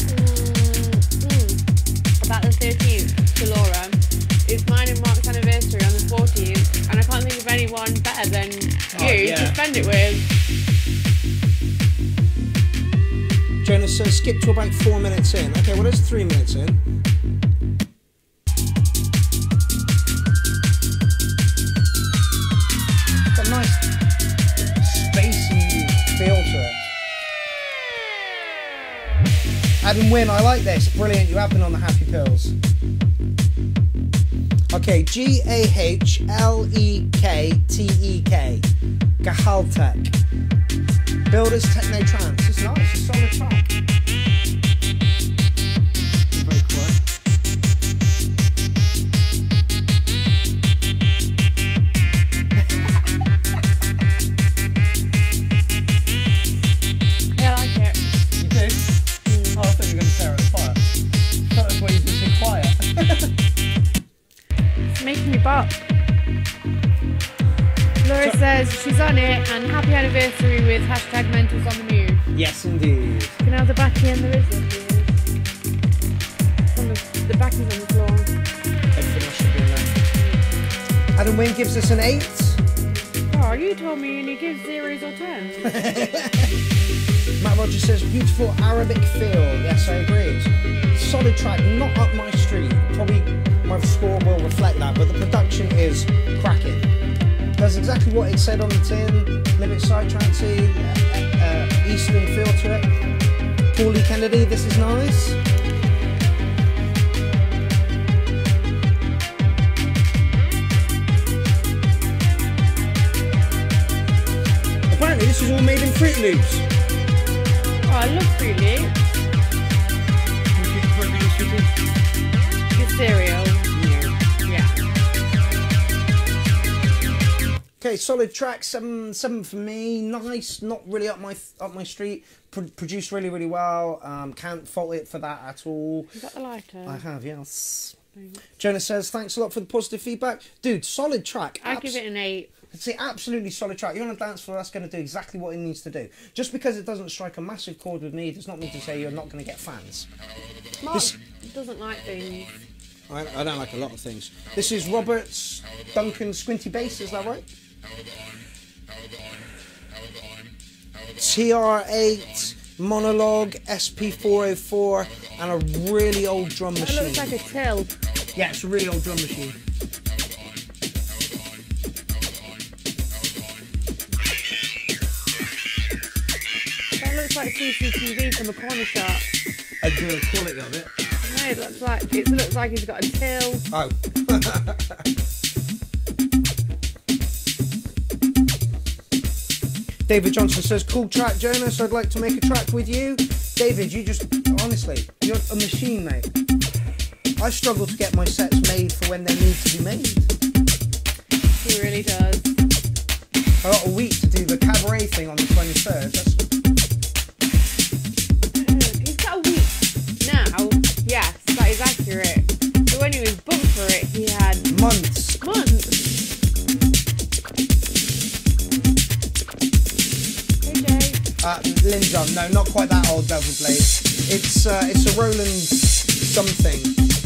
About the 13th to Laura. It's mine and Mark's anniversary on the 14th, and I can't think of anyone better than Oh, you yeah. to spend it with. Jonas says skip to about 4 minutes in. Okay, well that's 3 minutes in. Got a nice spacey feel to it. Adam Wynn, I like this. Brilliant, you have been on the Happy Pills. Okay, Gahltek. Gahaltek. Builders Techno Trance. It's nice, it's a solid track. Very quiet. Yeah, I like it. You do? Oh, I thought you were going to stare at the fire. I thought that's why you've been so quiet. It's making me bark. Laura says she's on it and happy anniversary with hashtag Mentals on the Move. Yes, indeed. You can have the backy and the wrist. The back is on the floor. Everything else should be in there. Adam Wynn gives us an 8. Oh, you told me you only give 0s or 10s. Matt Rogers says beautiful Arabic feel. Yes, I agree. Solid track, not up my street. Probably my score will reflect that, but the production is cracking. Does exactly what it said on the tin. Limit side trancey, Eastern feel to it. Paulie Kennedy, this is nice. Apparently this was all made in Fruit Loops. Oh, I love Fruit Loops. Your cereal. Yeah. Okay, solid track, 7 for me. Nice, not really up my street. Produced really well. Can't fault it for that at all. You got the lighter? I have, yes. Jonah says thanks a lot for the positive feedback, dude. Solid track. I give it an 8. It's an absolutely solid track. You're on a dance floor, that's going to do exactly what it needs to do. Just because it doesn't strike a massive chord with me does not mean to say you're not going to get fans. Mark doesn't like things. I don't like a lot of things. This is Robert's Duncan Squinty Bass, is that right? TR8, Monologue, SP404, and a really old drum It machine. looks like a till. Yeah, it's a really old drum machine. That looks like CCTV from a corner shop. I do the quality of it. No, it looks like he's got a till. Oh. David Johnson says, cool track, Jonas. I'd like to make a track with you. David, you just, honestly, you're a machine, mate. I struggle to get my sets made for when they need to be made. He really does. I got a week to do the cabaret thing on the 23rd. He's got a week now. Yes, that is accurate. But when he was booked for it, he had Months. Hey Jay. Linda, no, not quite that old Double Blade. It's a Roland something.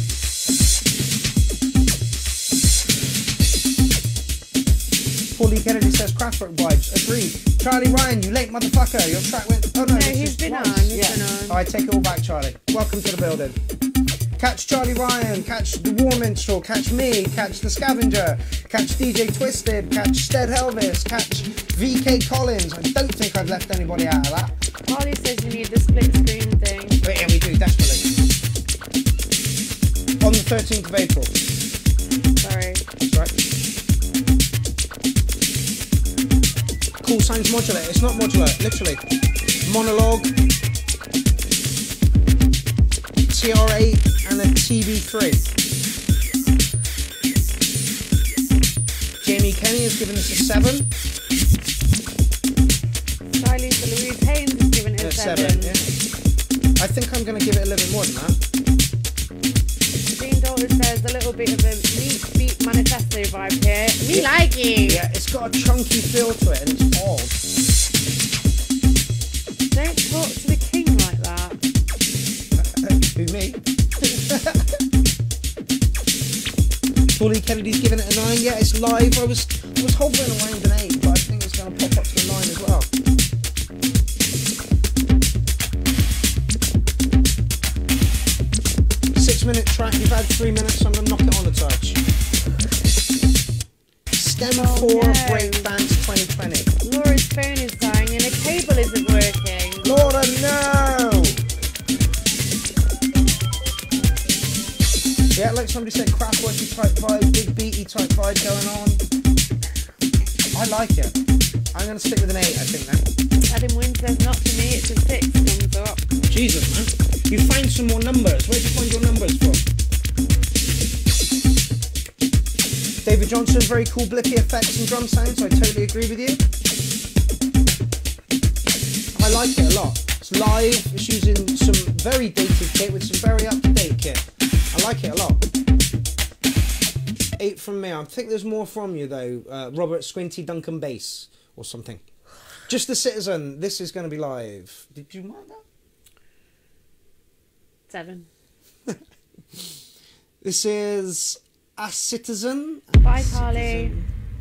Paulie Kennedy says Kraftwerk vibes. Agreed. Charlie Ryan, you late motherfucker. Your track went. Oh no, No, this he's is been twice. on, he's Yeah. been on. Oh, I take it all back, Charlie. Welcome to the building. Catch Charlie Ryan, catch the War Minstrel, catch me, catch the Scavenger, catch DJ Twisted, catch Stead Elvis, catch VK Collins. I don't think I've left anybody out of that. Harley says you need the split screen thing. But yeah, we do, desperately. On the 13th of April. Sorry. That's right. Cool Signs Modular. It's not modular, literally. Monologue, TR8, and a TB3. Jamie Kenny has given us a 7. Riley Louise Haynes has given it a 7. Yeah. I think I'm going to give it a little bit more than that. Dean Dalton says a little bit of a Meat Beat Manifesto vibe here. Me like you. Yeah, it's got a chunky feel to it and it's odd. Don't talk to the king like that. Who, me? Paulie Kennedy's given it a 9. Yeah, it's live. I was It was hovering around an 8, but I think it's going to pop up to the 9 as well. Minute track, you've had 3 minutes, so I'm going to knock it on a touch. STEM 4 Breakdance 2020. Laura's phone is dying and the cable isn't working. Laura, no! Yeah, like somebody said, craftworky type vibe, big beaty type vibe going on. I like it. I'm going to stick with an 8, I think, then. Adam Wynn says, not for me, it's a 6, thumbs up. Jesus, man. You found some more numbers. Where'd you find your numbers from? David Johnson, very cool blippy effects and drum sounds. I totally agree with you. I like it a lot. It's live. It's using some very dated kit with some very up-to-date kit. I like it a lot. 8 from me. I think there's more from you, though. Robert Squinty Duncan Bass or something. Just the Citizen. This is going to be live. Did you mark that? 7. This is A Citizen. Bye, Carly.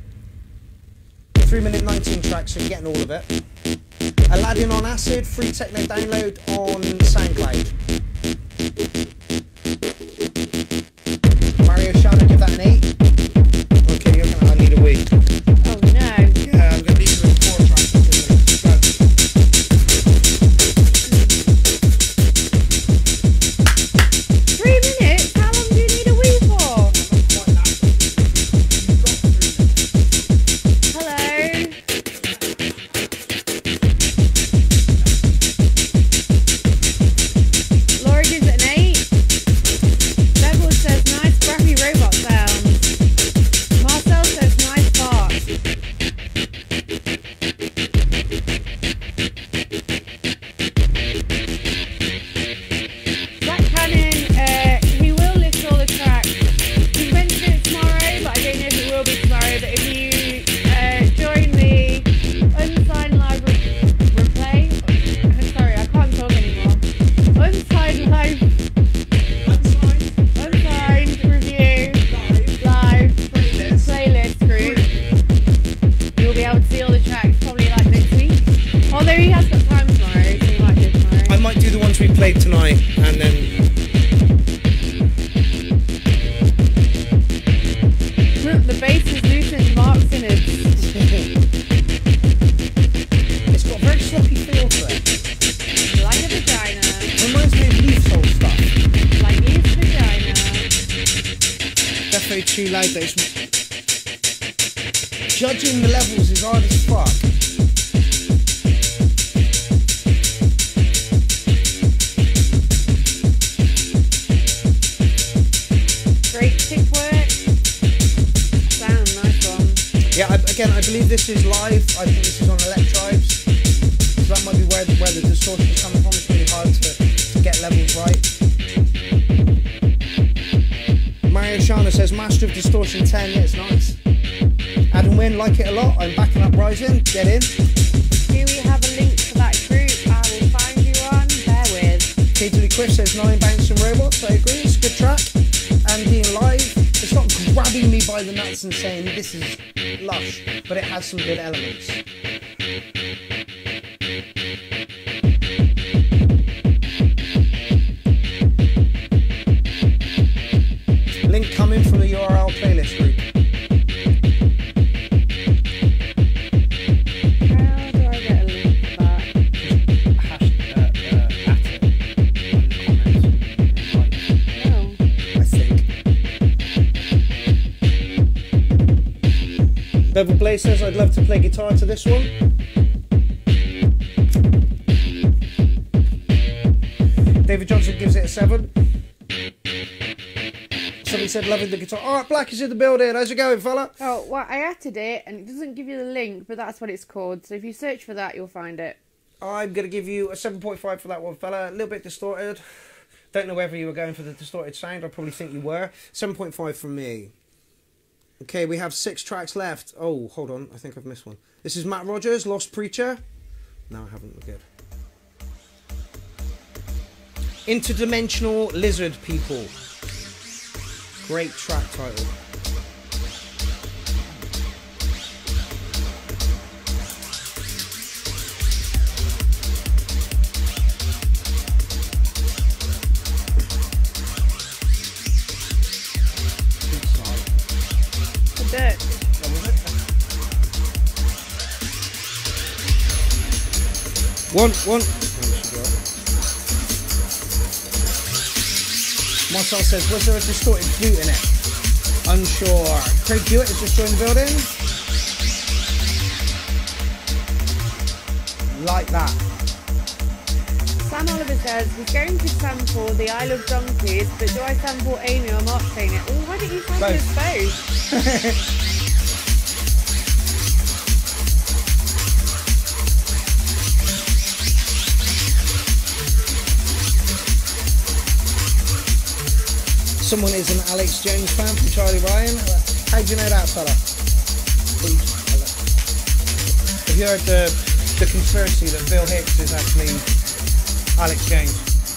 3 minute 19 tracks, so you're getting all of it. Aladdin on Acid, free techno download on SoundCloud. Mario Shadow, give that an 8. Okay, you're gonna, I need a wee. Oh no. Yeah, I'm gonna leave you with 4 tracks. Go. 3 minutes? How long do you need a wee for? Hello? Laura gives it an 8. Bevel says nice scrappy robot sounds. Marcel says nice fart. Black Cannon, he will list all the tracks. He's meant to do it tomorrow, but I don't know if it will be tomorrow. But if you join the Unsigned Live replay, sorry, I can't talk anymore. Unsigned Live, Unsigned Review, Live playlist group, you'll be able to see all the tracks probably like next week. Although he has got time tomorrow, so he might do it tomorrow. I might do the ones we played tonight and then. The bass is loose and marks in it. It's got a very sloppy feel to it. Like a vagina. Reminds me of Leaf Soul stuff. Like his vagina. Definitely too loud though. Judging the levels is hard as fuck. Great tick work. Sound, nice one. Yeah, again, I believe this is live. I think this is on Electribes. So that might be where the distortion is coming from. It's really hard to get levels right. Mario Shana says, Master of Distortion 10. Yeah, it's nice. Adam Wynn, like it a lot. I'm backing up Rising. Get in. Do we have a link to that group? I will find you on. Bear with. Katie Quiff says 9 Bouncing Robots. I agree. It's a good track. And being live, it's not grabbing me by the nuts and saying this is lush, but it has some good elements. Link coming from the URL playlist group. How do I get a link to that? No. I think. Bevel Blaze says, I'd love to play guitar to this one. David Johnson gives it a 7. Somebody said, loving the guitar. Alright, Black is in the building. How's it going, fella? Oh, well, I added it, and it doesn't give you the link, but that's what it's called. So if you search for that, you'll find it. I'm going to give you a 7.5 for that one, fella. A little bit distorted. Don't know whether you were going for the distorted sound. I probably think you were. 7.5 from me. Okay, we have 6 tracks left. Oh, hold on. I think I've missed one. This is Matt Rogers, Lost Preacher. No, I haven't. We're good. Interdimensional Lizard People. Great track title. One. Marcel says, was there a distorted flute in it? Unsure. Craig Hewitt has just joined the building. Like that. Sam Oliver says, he's going to sample the Isle of Donkeys, but do I sample Amy or Mark saying it? Oh, why don't you sample us both? Someone is an Alex Jones fan from Charlie Ryan. How do you know that, fella? Have you heard the conspiracy that Bill Hicks is actually Alex Jones?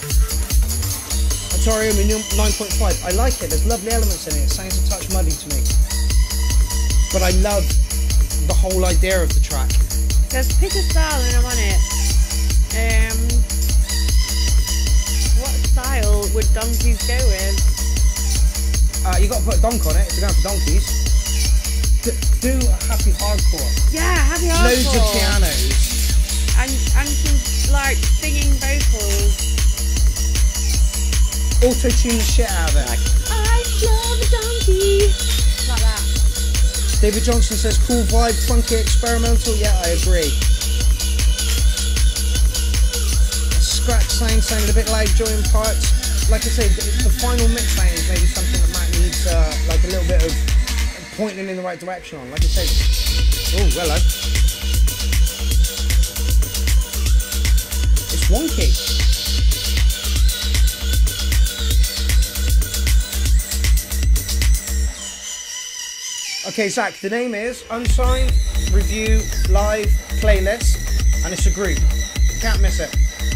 Atari 9.5. I like it. There's lovely elements in it. It sounds a touch muddy to me, but I love the whole idea of the track. Says pick a style and I'm on it. What style would Donkeys go with? You got to put a donk on it if you're going for donkeys. Do a happy hardcore. Yeah, happy hardcore. Loads of pianos. And some like singing vocals. Auto-tune the shit out of it. I love a donkey. Like that. David Johnson says cool vibe, funky, experimental. Yeah, I agree. Scratch sounded a bit loud during parts. Like I said, the final mix sound is maybe something that Matt needs like a little bit of pointing in the right direction on. Like I said, oh, hello. It's wonky. Okay, Zach, the name is Unsigned Review Live Playlist, and it's a group. You can't miss it.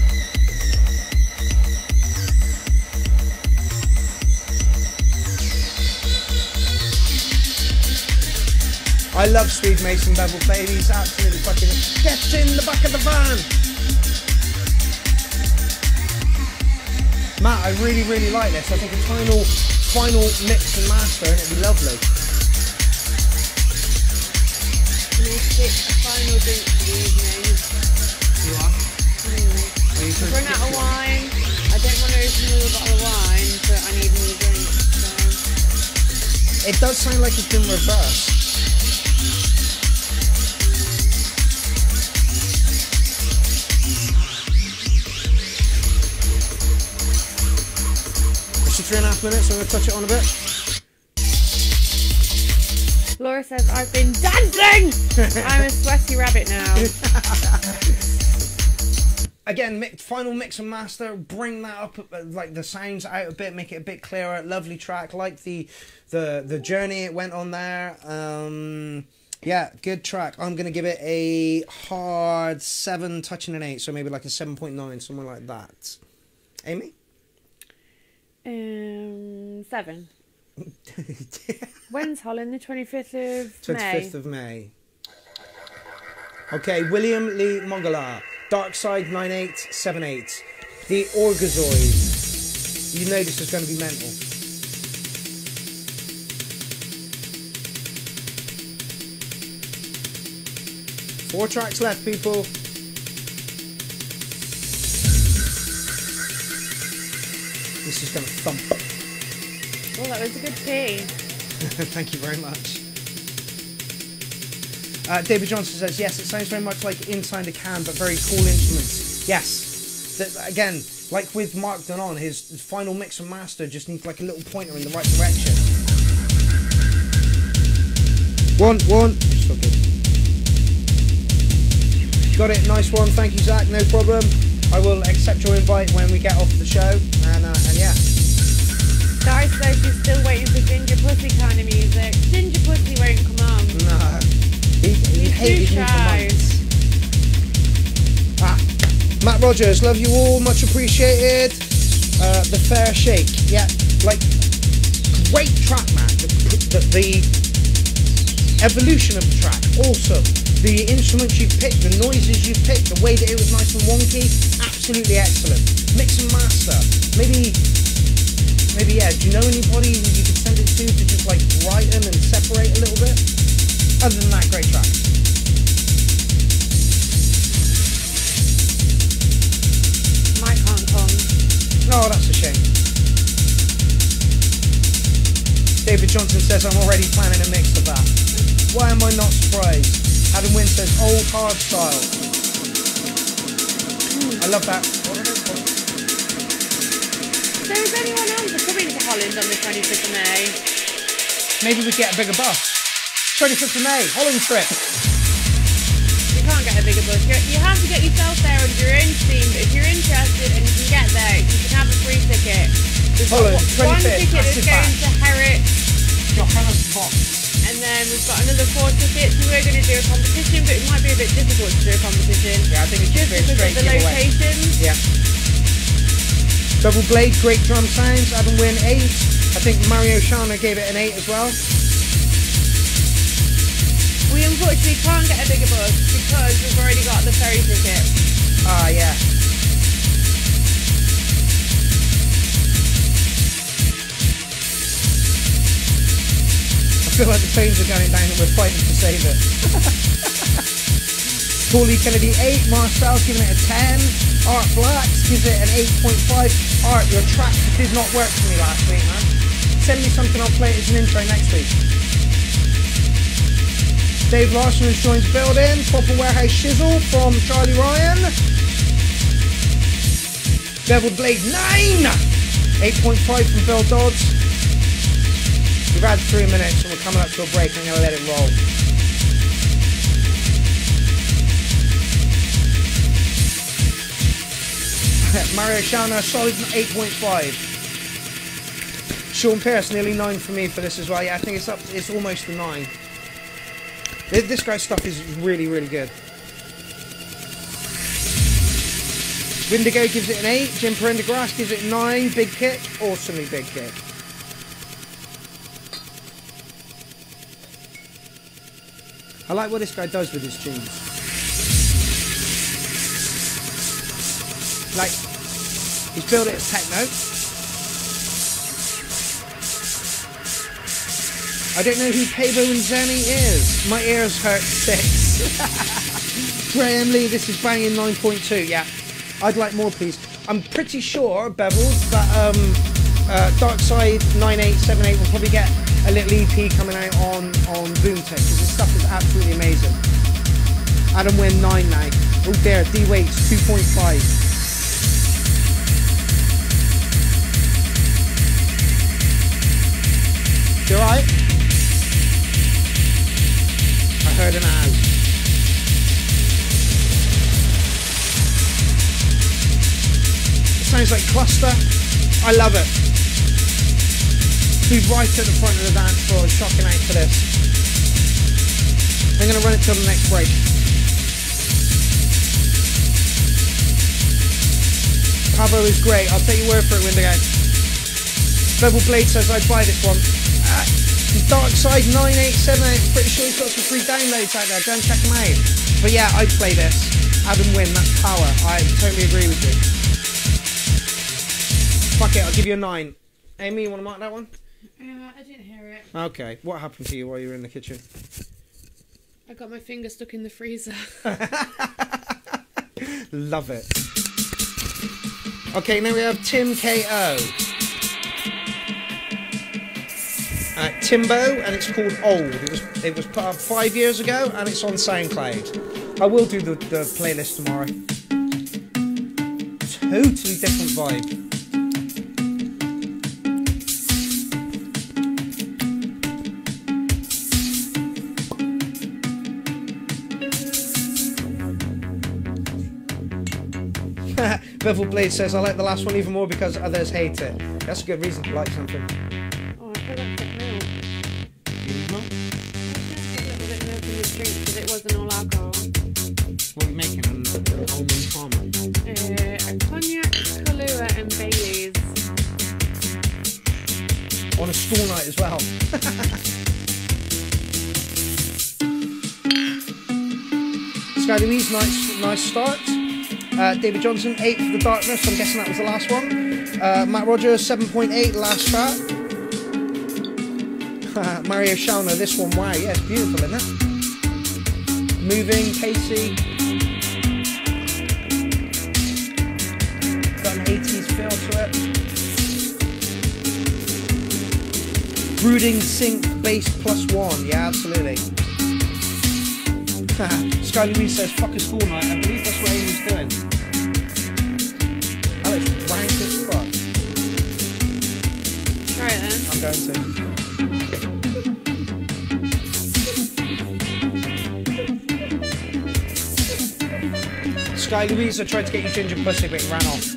I love Steve Mason Bevel Play. He's absolutely fucking... Get in the back of the van! Matt, I really, really like this. I think a final mix and master, and it'd be lovely. I'm going to pick a final drink for the evening. You are? I've run out of wine. I don't want to open another bottle of wine, but I need another drink. So. It does sound like it's been reversed. It's 3.5 minutes, so I'm going to touch it on a bit. Laura says, I've been dancing! I'm a sweaty rabbit now. Again, final mix and master, bring that up, like the sounds out a bit, make it a bit clearer. Lovely track, like the journey it went on there. Yeah, good track. I'm going to give it a hard 7, touching an 8, so maybe like a 7.9, somewhere like that. Amy? 7. When's Holland? The 25th of May. 25th of May. Okay, William Lee Mongala, Darkside 9878. The Orgazoid. You know this is going to be mental. Four tracks left, people. This is going to thump. Well, that was a good tea. Thank you very much. David Johnson says, yes, it sounds very much like Inside a Can, but very cool instruments. Yes. Again, like with Mark Donon, his final mix and master just needs like a little pointer in the right direction. One. So good. Got it, nice one. Thank you, Zach. No problem. I will accept your invite when we get off the show, and yeah. Di says she's still waiting for Ginger Pussy kind of music. Ginger Pussy won't come on. No. He hated too me for shy. months. Matt Rogers, love you all, much appreciated. The Fair Shake, yeah, like great track, Matt. The evolution of the track, awesome. The instruments you picked, the noises you picked, the way that it was nice and wonky, absolutely excellent. Mix and master, maybe yeah. Do you know anybody you could send it to just like write them and separate a little bit? Other than that, great track. Oh, that's a shame. David Johnson says, I'm already planning a mix of that. Why am I not surprised? Adam Wynn says, old hard style. I love that. So is anyone else coming to Holland on the 25th of May? Maybe we get a bigger bus. 25th of May, Holland trip. You can't get a bigger bus. You have to get yourself there under your own steam, but if you're interested and you can get there, you can have a free ticket. We've Holland, got one 25th, ticket that's massive going to Herrick, Johannesburg. and then we've got another 4 tickets. We were going to do a competition, but it might be a bit difficult to do a competition. Yeah, I think it's Just just a because straight of the giveaway. locations. Yeah. Double Blade, great drum sounds. Adam Wynn 8. I think Mario Shana gave it an 8 as well. We unfortunately can't get a bigger bus because we've already got the ferry ticket. Ah, yeah. I feel like the trains are going down and we're fighting to save it. Paulie Kennedy 8. Marcel's giving it a 10. Art Blacks gives it an 8.5. Art, your track did not work for me last week, man. Send me something, I'll play it as an intro next week. Dave Larson has joined the building. Proper Warehouse Shizzle from Charlie Ryan. Beveled Blade 9! 8.5 from Bill Dodds. We've had 3 minutes and we're coming up to a break. I'm going to let it roll. Mario Shana, solid 8.5. Sean Pierce, nearly 9 for me for this as well. Yeah, I think it's up. It's almost a 9. This guy's stuff is really, really good. Windigo gives it an 8. Jim Prendergrass gives it 9. Big kick. Awesomely big kick. I like what this guy does with his tunes. Like, he's built it as techno. I don't know who Pabo and Zenny is. My ears hurt 6. Graham Lee, this is banging 9.2. Yeah, I'd like more, please. I'm pretty sure, Bevels, that Dark Side 9878 will probably get a little EP coming out on Boomtech because this stuff is absolutely amazing. Adam Wynn 9 now. Oh dear, D Waits 2.5. You alright? I heard an ow. It sounds like Cluster. I love it. Be right at the front of the dance floor, shocking out for this. I'm going to run it till the next break. Pablo is great. I'll take your word for it, Windigo. Bevel Blade says I'd buy this one. Dark Side 9878. I'm pretty sure he's got some free downloads out there. Go and check them out. But yeah, I'd play this. Adam Wynn, that's power. I totally agree with you. Fuck it, I'll give you a 9. Amy, you want to mark that one? I didn't hear it. Okay. What happened to you while you were in the kitchen? I got my finger stuck in the freezer. Love it. Okay, now we have Tim K.O. Timbo, and it's called Old. It was put up 5 years ago, and it's on SoundCloud. I will do the playlist tomorrow. Totally different vibe. Bevel Blade says, I like the last one even more because others hate it. That's a good reason to like something. Oh, I forgot to put milk. No? I just a little bit milk in this drink because it wasn't all alcohol. What are you making? An almond farmer? A cognac, Kahlua and Baileys. On a school night as well. Sky Louise, nice start. David Johnson, 8 for the Darkness. I'm guessing that was the last one. Matt Rogers, 7.8, last track. Mario Shauna, this one, wow, yeah, it's beautiful, isn't it? Moving, Casey. Got an 80s feel to it. Brooding sync bass +1. Yeah, absolutely. Sky Louise says, fuck a school night. I believe that's what Amy's doing. Alex, rank as fuck. Try it then. I'm going to. Sky Louise, I tried to get you ginger pussy, but it ran off.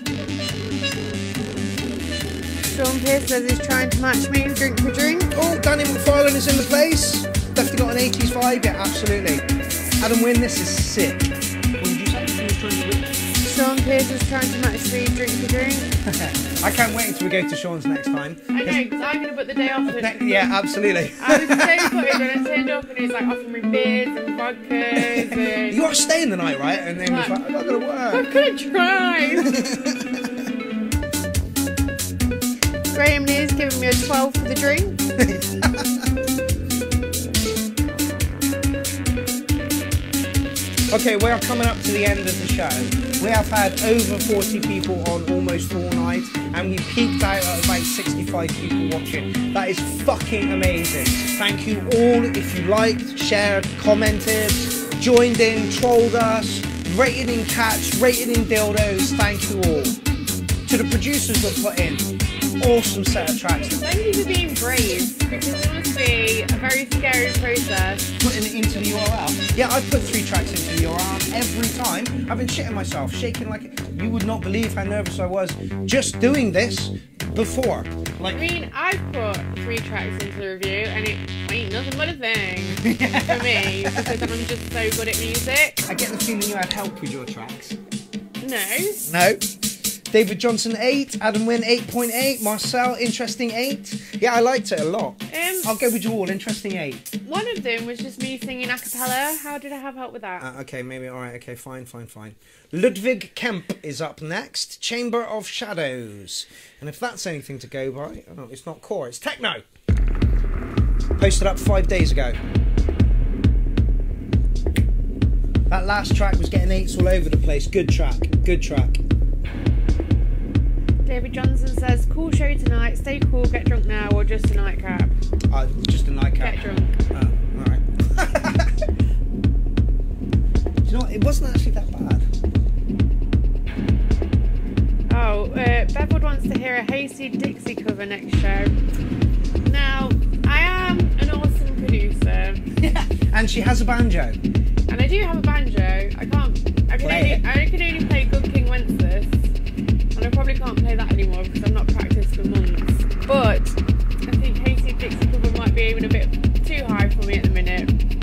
Sean Pierce says he's trying to match me drink for drink. Oh, Danny McFarlane is in the place. Definitely got an 80s vibe, yeah, absolutely. Adam Wynn, this is sick. What did you say? Sean Pierce is trying to match me drink for drink. I can't wait until we go to Sean's next time. I know, because I'm going to put the day off. Yeah, absolutely. I was so gutted when I turned up and he was like offering me beers and vodkas and... You are staying the night, right? And then he was like, I'm not going to work. I'm going to try. Graham Lee's giving me a 12 for the drink. Okay, we are coming up to the end of the show. We have had over 40 people on almost all night, and we peaked out at about 65 people watching. That is fucking amazing. Thank you all if you liked, shared, commented, joined in, trolled us, rated in cats, rated in dildos. Thank you all. To the producers that put in awesome set of tracks. Thank you for being brave, because it must be a very scary process. Putting it into the URL. Yeah, I put 3 tracks into the URL every time. I've been shitting myself, shaking like you would not believe how nervous I was just doing this before. Like, I mean, I've put 3 tracks into the review and it ain't nothing but a thing for me, because I'm just so good at music. I get the feeling you had help with your tracks. No. No. David Johnson 8, Adam Wynn 8.8, Marcel interesting 8. Yeah, I liked it a lot. I'll go with you all, interesting 8. One of them was just me singing a cappella. How did I have help with that? Okay, maybe, alright, okay, fine. Ludwig Kemp is up next, Chamber of Shadows. And if that's anything to go by, oh, it's not core, it's techno. Posted up 5 days ago. That last track was getting 8s all over the place. Good track. David Johnson says, cool show tonight, stay cool, get drunk now, or just a nightcap? Just a nightcap. Get drunk. Oh, alright. Do you know what? It wasn't actually that bad. Oh, Beverwood wants to hear a Hasty Dixie cover next show. Now, I am an awesome producer. And she has a banjo. And I do have a banjo. I can only play Good King Wenceslas. And I probably can't play that anymore because I've not practiced for months. But I think Hasty Dixie cover might be even a bit too high for me at the minute.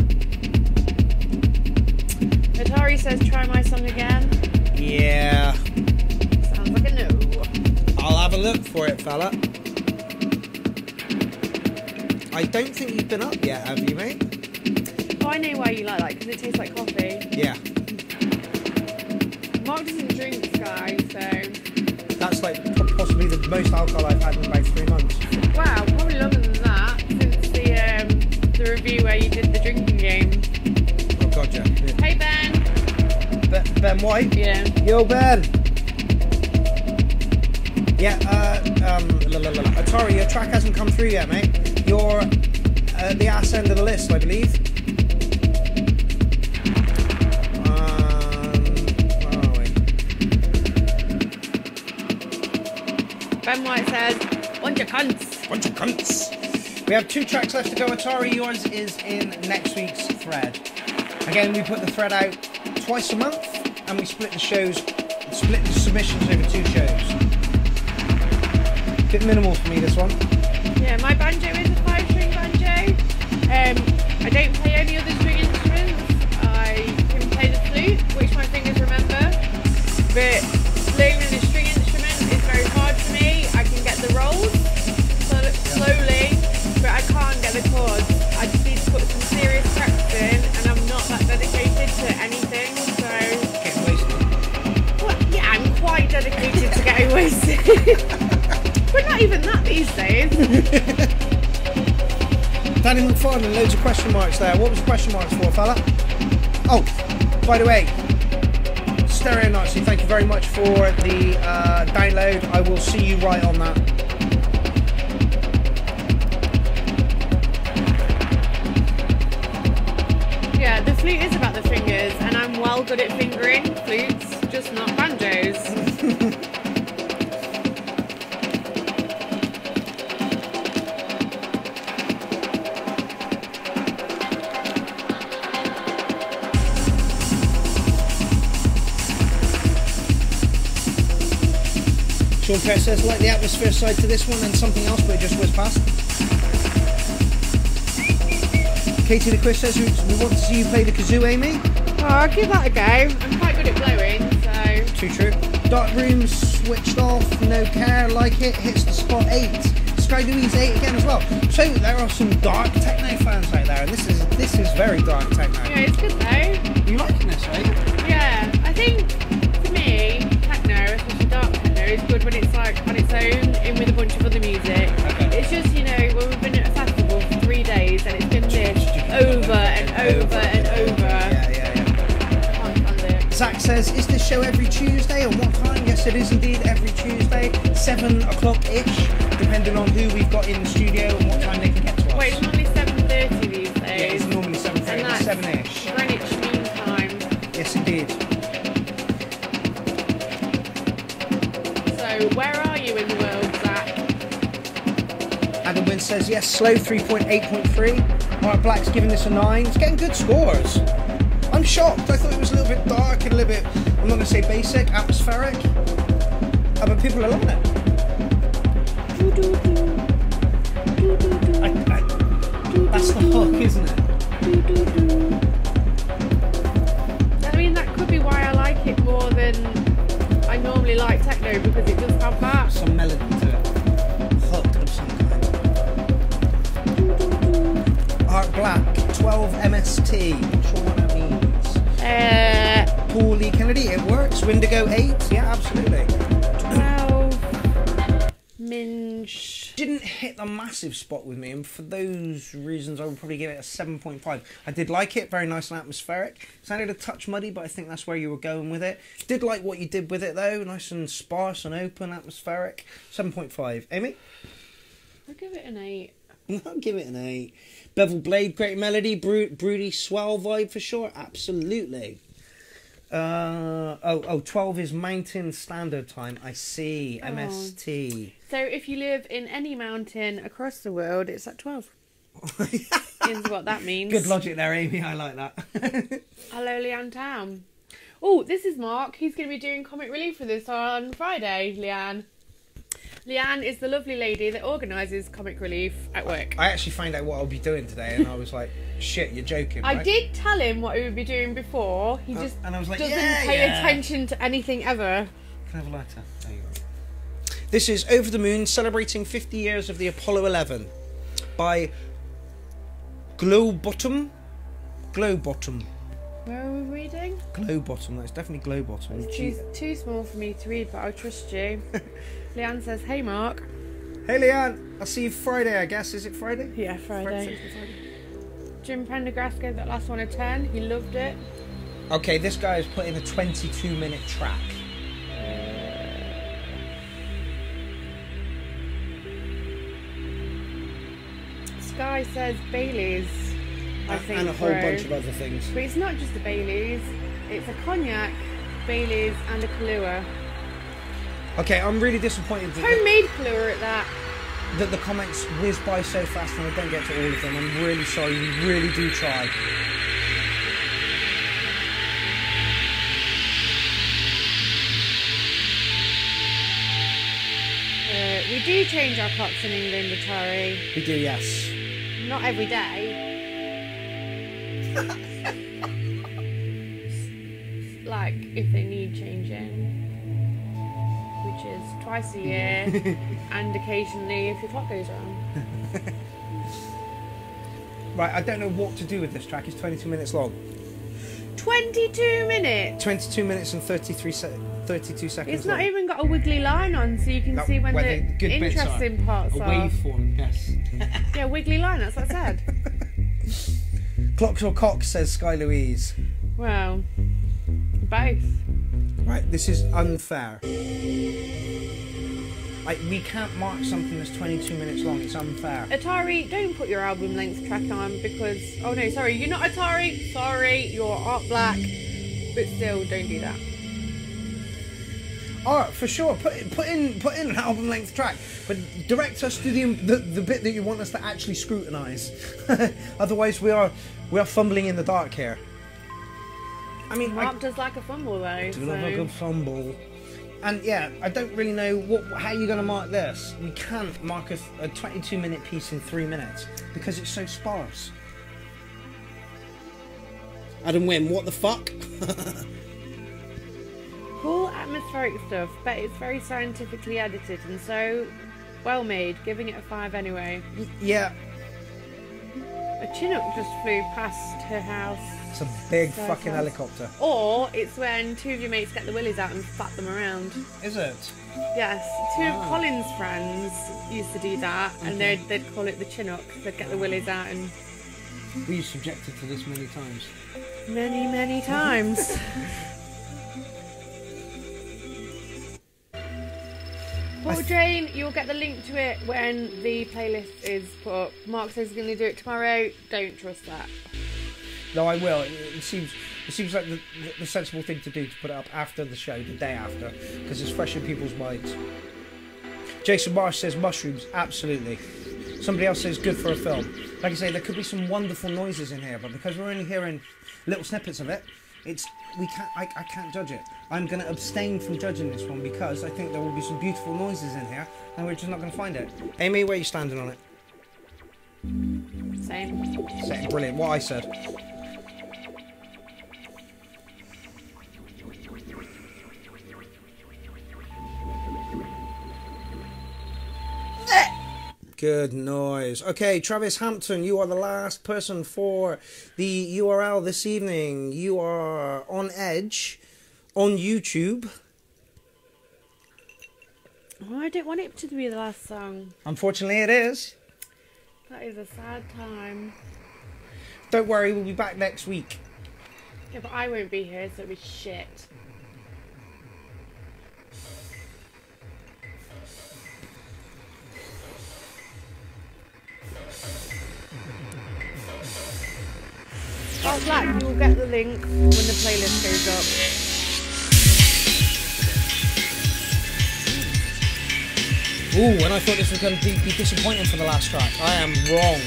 Atari says, try my song again. Yeah. Sounds like a no. I'll have a look for it, fella. I don't think you've been up yet, have you, mate? Oh, I know why you like that, because it tastes like coffee. Yeah. Mark doesn't drink, Sky, so... That's like possibly the most alcohol I've had in about 3 months. Wow, probably longer than that, since the review where you did the drinking game. Oh, God, yeah. Hey, Ben! Ben White? Yeah. Yo, Ben! Yeah, Atari, your track hasn't come through yet, mate. You're at the ass end of the list, I believe. Where are we? Ben White says, bunch of cunts. Bunch of cunts. We have 2 tracks left to go. Atari, yours is in next week's thread. Again, we put the thread out twice a month, and we split the submissions over 2 shows. Bit minimal for me, this one. Yeah, my banjo is a 5-string banjo. I don't play any other string instruments. I can play the flute, which my fingers remember. But learning a string instrument is very hard for me. I can get the rolls slowly, but I can't get the chords. I just need to put some serious practice in, and I'm not that dedicated to anything, so... Getting wasted. Well, yeah, I'm quite dedicated to getting wasted. But not even that these days. Danny McFarlane, loads of question marks there. What was the question marks for, fella? Oh, by the way, Stereo Nazi, thank you very much for the download. I will see you right on that. Yeah, the flute is about the fingers, and I'm well good at fingering flutes, just not banjos. Sean Perry says, like the atmosphere side to this one and something else, but it just whizzed past. Katie the Chris says, we want to see you play the kazoo, Amy. Oh, I'll give that a go. I'm quite good at blowing, so... Too true. Dark Room switched off, no care, like it, hits the spot 8. Sky Louise 8 again as well. So there are some dark techno fans out there, and this is very dark techno. Yeah, it's good though. You liking this, are you? Yeah, I think, for me, techno, especially dark techno, is good when it's like on its own, in with a bunch of other music. Okay. It's just, you know, when we've been at a festival for 3 days, and it's been this over and over and over. Yeah. I can't stand it. Zach says, is this show every Tuesday and what time? Yes, it is indeed every Tuesday, 7 o'clock-ish, depending on who we've got in the studio and what time they can get to us. Wait, it's normally 7:30 these days. Yeah, it's normally 7:30, And that's 7-ish. Greenwich Mean Time. Yes, indeed. So, where are you in the world, Zach? Adam Wynn says, yes, slow 3.8.3. Alright, Black's giving this a 9. It's getting good scores. I'm shocked. I thought it was a little bit dark and a little bit, I'm not going to say basic, atmospheric. But people are loving it. That's the hook, isn't it? I mean, that could be why I like it more than I normally like techno, because it does have that. Some melody to it. Hook of some kind. Art Black, 12 MST. Not sure what that means. Paul Lee Kennedy, it works. Windigo 8, yeah, absolutely. 12 Minge. Didn't hit the massive spot with me, and for those reasons I would probably give it a 7.5. I did like it, very nice and atmospheric. Sounded a touch muddy, but I think that's where you were going with it. Did like what you did with it though, nice and sparse and open, atmospheric. 7.5. Amy? I'll give it an 8. I'll give it an 8. Bevel Blade, great melody, broody swell vibe for sure, absolutely. 12 is Mountain Standard Time, I see, MST. So if you live in any mountain across the world, it's at 12. Is what that means. Good logic there, Amy, I like that. Hello, Leanne Town. Oh, this is Mark. He's going to be doing Comic Relief with us on Friday, Leanne. Leanne is the lovely lady that organises Comic Relief at work. I actually found out what I'll be doing today, and I was like, shit, you're joking, right? I did tell him what we would be doing before. He just and I was like, doesn't yeah, pay yeah. attention to anything ever. Can I have a lighter? There you go. This is Over the Moon, celebrating 50 years of the Apollo 11 by Glowbottom. Glowbottom. Where are we reading? Glowbottom, that's definitely Glowbottom. It's too small for me to read, but I'll trust you. Leanne says, hey Mark. Hey Leanne, I'll see you Friday, I guess. Is it Friday? Yeah, Friday. Jim Prendergast gave that last one a 10. He loved it. Okay, this guy has put in a 22-minute track. Sky says Bailey's. I think, and a whole bunch of other things. But it's not just a Bailey's. It's a cognac, Bailey's, and a Kahlua. Okay, I'm really disappointed Homemade Kahlua at that. that the comments whiz by so fast and I don't get to all of them. I'm really sorry, we really do try. We do change our clocks in England, Atari. We do, yes. Not every day. Like, if they need changing. Which is twice a year. And occasionally if your clock goes wrong. Right, I don't know what to do with this track. It's 22 minutes long. 22 minutes! 22 minutes and 32 seconds It's not long. even got a wiggly line on, so you can see when where the good bits interesting are. parts A are. waveform, yes. Yeah, wiggly line, that's what I said. Clocks or cocks, says Sky Louise. Well, both. Right, this is unfair. Like, we can't mark something that's 22 minutes long. It's unfair. Atari, don't put your album length track on because... Oh no, sorry, you're not Atari. Sorry, you're Art Black. But still, don't do that. Art, for sure. Put in an album length track. But direct us to the bit that you want us to actually scrutinise. Otherwise, we are fumbling in the dark here. I mean, Mark does like a fumble though. do love a good fumble. And yeah, I don't really know how you're going to mark this. We can't mark a 22-minute piece in 3 minutes because it's so sparse. Adam Wynn, what the fuck? Cool atmospheric stuff, but it's very scientifically edited and so well made, giving it a 5 anyway. Yeah. A Chinook just flew past her house. It's a big So fucking fast. helicopter. Or it's when two of your mates get the willies out and flap them around. Is it? Yes, two of Colin's friends used to do that, and they'd call it the Chinook. They'd get the willies out and Were you subjected to this many times? many times. Paul Jane, you'll get the link to it when the playlist is put up. Mark says he's going to do it tomorrow. Don't trust that. No, I will. It seems like the sensible thing to do to put it up after the show, the day after, because it's fresh in people's minds. Jason Marsh says mushrooms, absolutely. Somebody else says good for a film. Like I say, there could be some wonderful noises in here, but because we're only hearing little snippets of it, I can't judge it. I'm going to abstain from judging this one because I think there will be some beautiful noises in here, and we're just not going to find it. Amy, where are you standing on it? Same. Brilliant. What I said. Good noise. Okay, Travis Hampton, you are the last person for the URL this evening. You are on Edge, on YouTube. Oh, I don't want it to be the last song. Unfortunately, it is. That is a sad time. Don't worry, we'll be back next week. Yeah, but I won't be here, so it'll be shit. Art Black, you'll get the link when the playlist goes up. Ooh, and I thought this was going to be disappointing for the last track. I am wrong.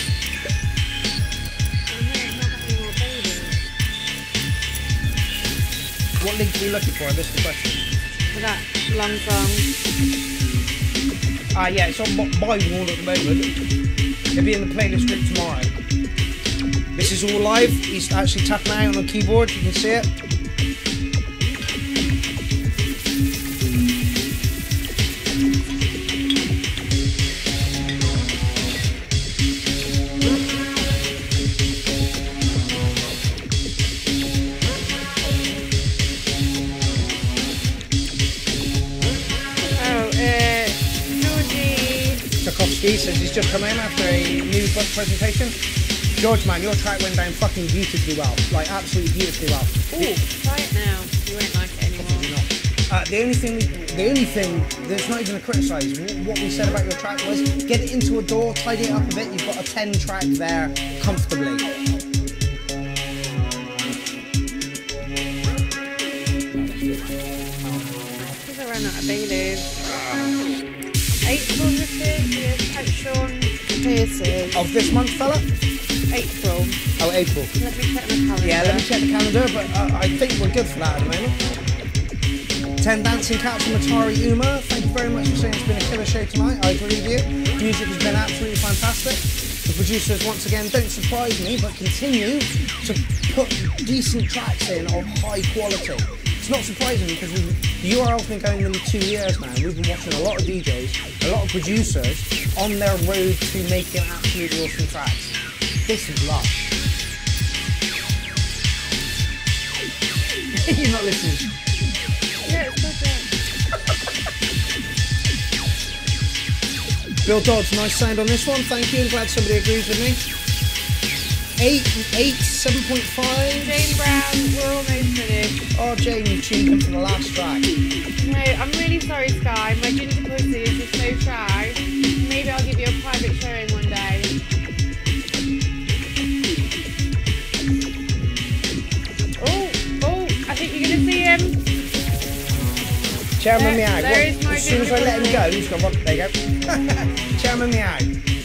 What link are you looking for? This is the question. For that long song. Yeah, it's on my wall at the moment. It'll be in the playlist group tomorrow. This is all live. He's actually tapping out on the keyboard. You can see it. Tchaikovsky says he's just come in after a new book presentation. George, man, your track went down fucking beautifully well. Like, absolutely beautifully well. Ooh, try it now. You won't like it anymore. The only thing that's not even a criticise, what we said about your track was get it into a door, tidy it up a bit, you've got a 10 track there comfortably. Because I ran out of Baileys. April this is, yes, at Sean Pierce's. Of this month, fella? April. Oh, April. Let me check my calendar. Yeah, let me check the calendar, but I think we're good for that at the moment. 10 Dancing Cats from Atari Uma. Thank you very much for saying it's been a killer show tonight. I agree with you. The music has been absolutely fantastic. The producers, once again, don't surprise me, but continue to put decent tracks in of high quality. It's not surprising because the URL's been going nearly 2 years now. We've been watching a lot of DJs, a lot of producers on their road to making absolutely awesome tracks. This is lush. You're not listening. Yeah, it's good. Bill Dodds, nice sound on this one. Thank you. I'm glad somebody agrees with me. 7.5. Jane Brown, we're almost finished. Oh, Jane, you tuned in for the last track. No, I'm really sorry, Sky. My ginger pussy is just so shy. Maybe I'll give you a private showing one day. Oh, I think you're gonna see him. Chairman Meow. there is my As soon as I let him ginger go, he's gone, there you go. Chairman Meow.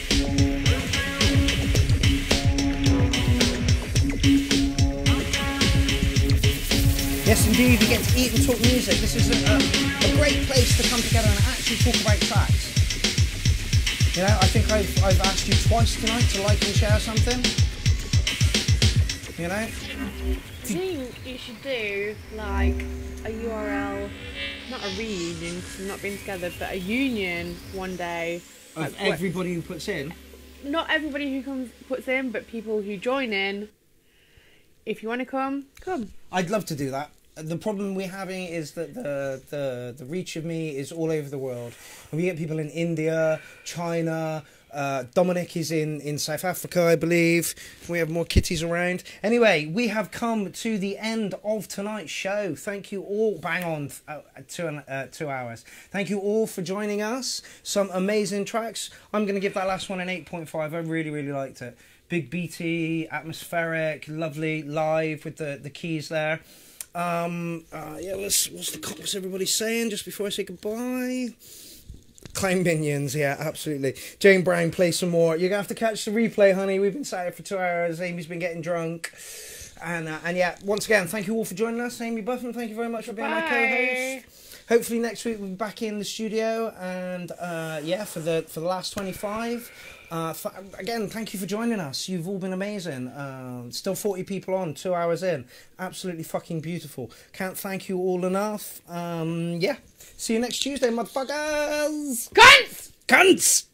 Yes, indeed, we get to eat and talk music. This is a great place to come together and actually talk about tracks. You know, I think I've asked you twice tonight to like and share something. You know? I think you should do like a URL, not a reunion because we've not been together, but a union one day. Of Like, everybody who puts in. not everybody who comes puts in, but people who join in. If you want to come. I'd love to do that. The problem we're having is that the reach of me is all over the world. And we get people in India, China, Dominic is in South Africa, I believe. We have more kitties around. Anyway, we have come to the end of tonight's show. Thank you all. Bang on, 2 hours. Thank you all for joining us. Some amazing tracks. I'm going to give that last one an 8.5. I really, really liked it. Big beaty, atmospheric, lovely, live with the keys there. Yeah, what's everybody saying just before I say goodbye? Clown Minions, yeah, absolutely. Jane Brown, play some more. You're gonna have to catch the replay, honey. We've been sat here for 2 hours. Amy's been getting drunk. And yeah, once again, thank you all for joining us. Amy Buffin, thank you very much for being my co-host. Hopefully next week we'll be back in the studio and yeah, for the last 25. Again, thank you for joining us. You've all been amazing. Still 40 people on, 2 hours in. Absolutely fucking beautiful. Can't thank you all enough. Yeah. See you next Tuesday, motherfuckers. Cunts! Cunts!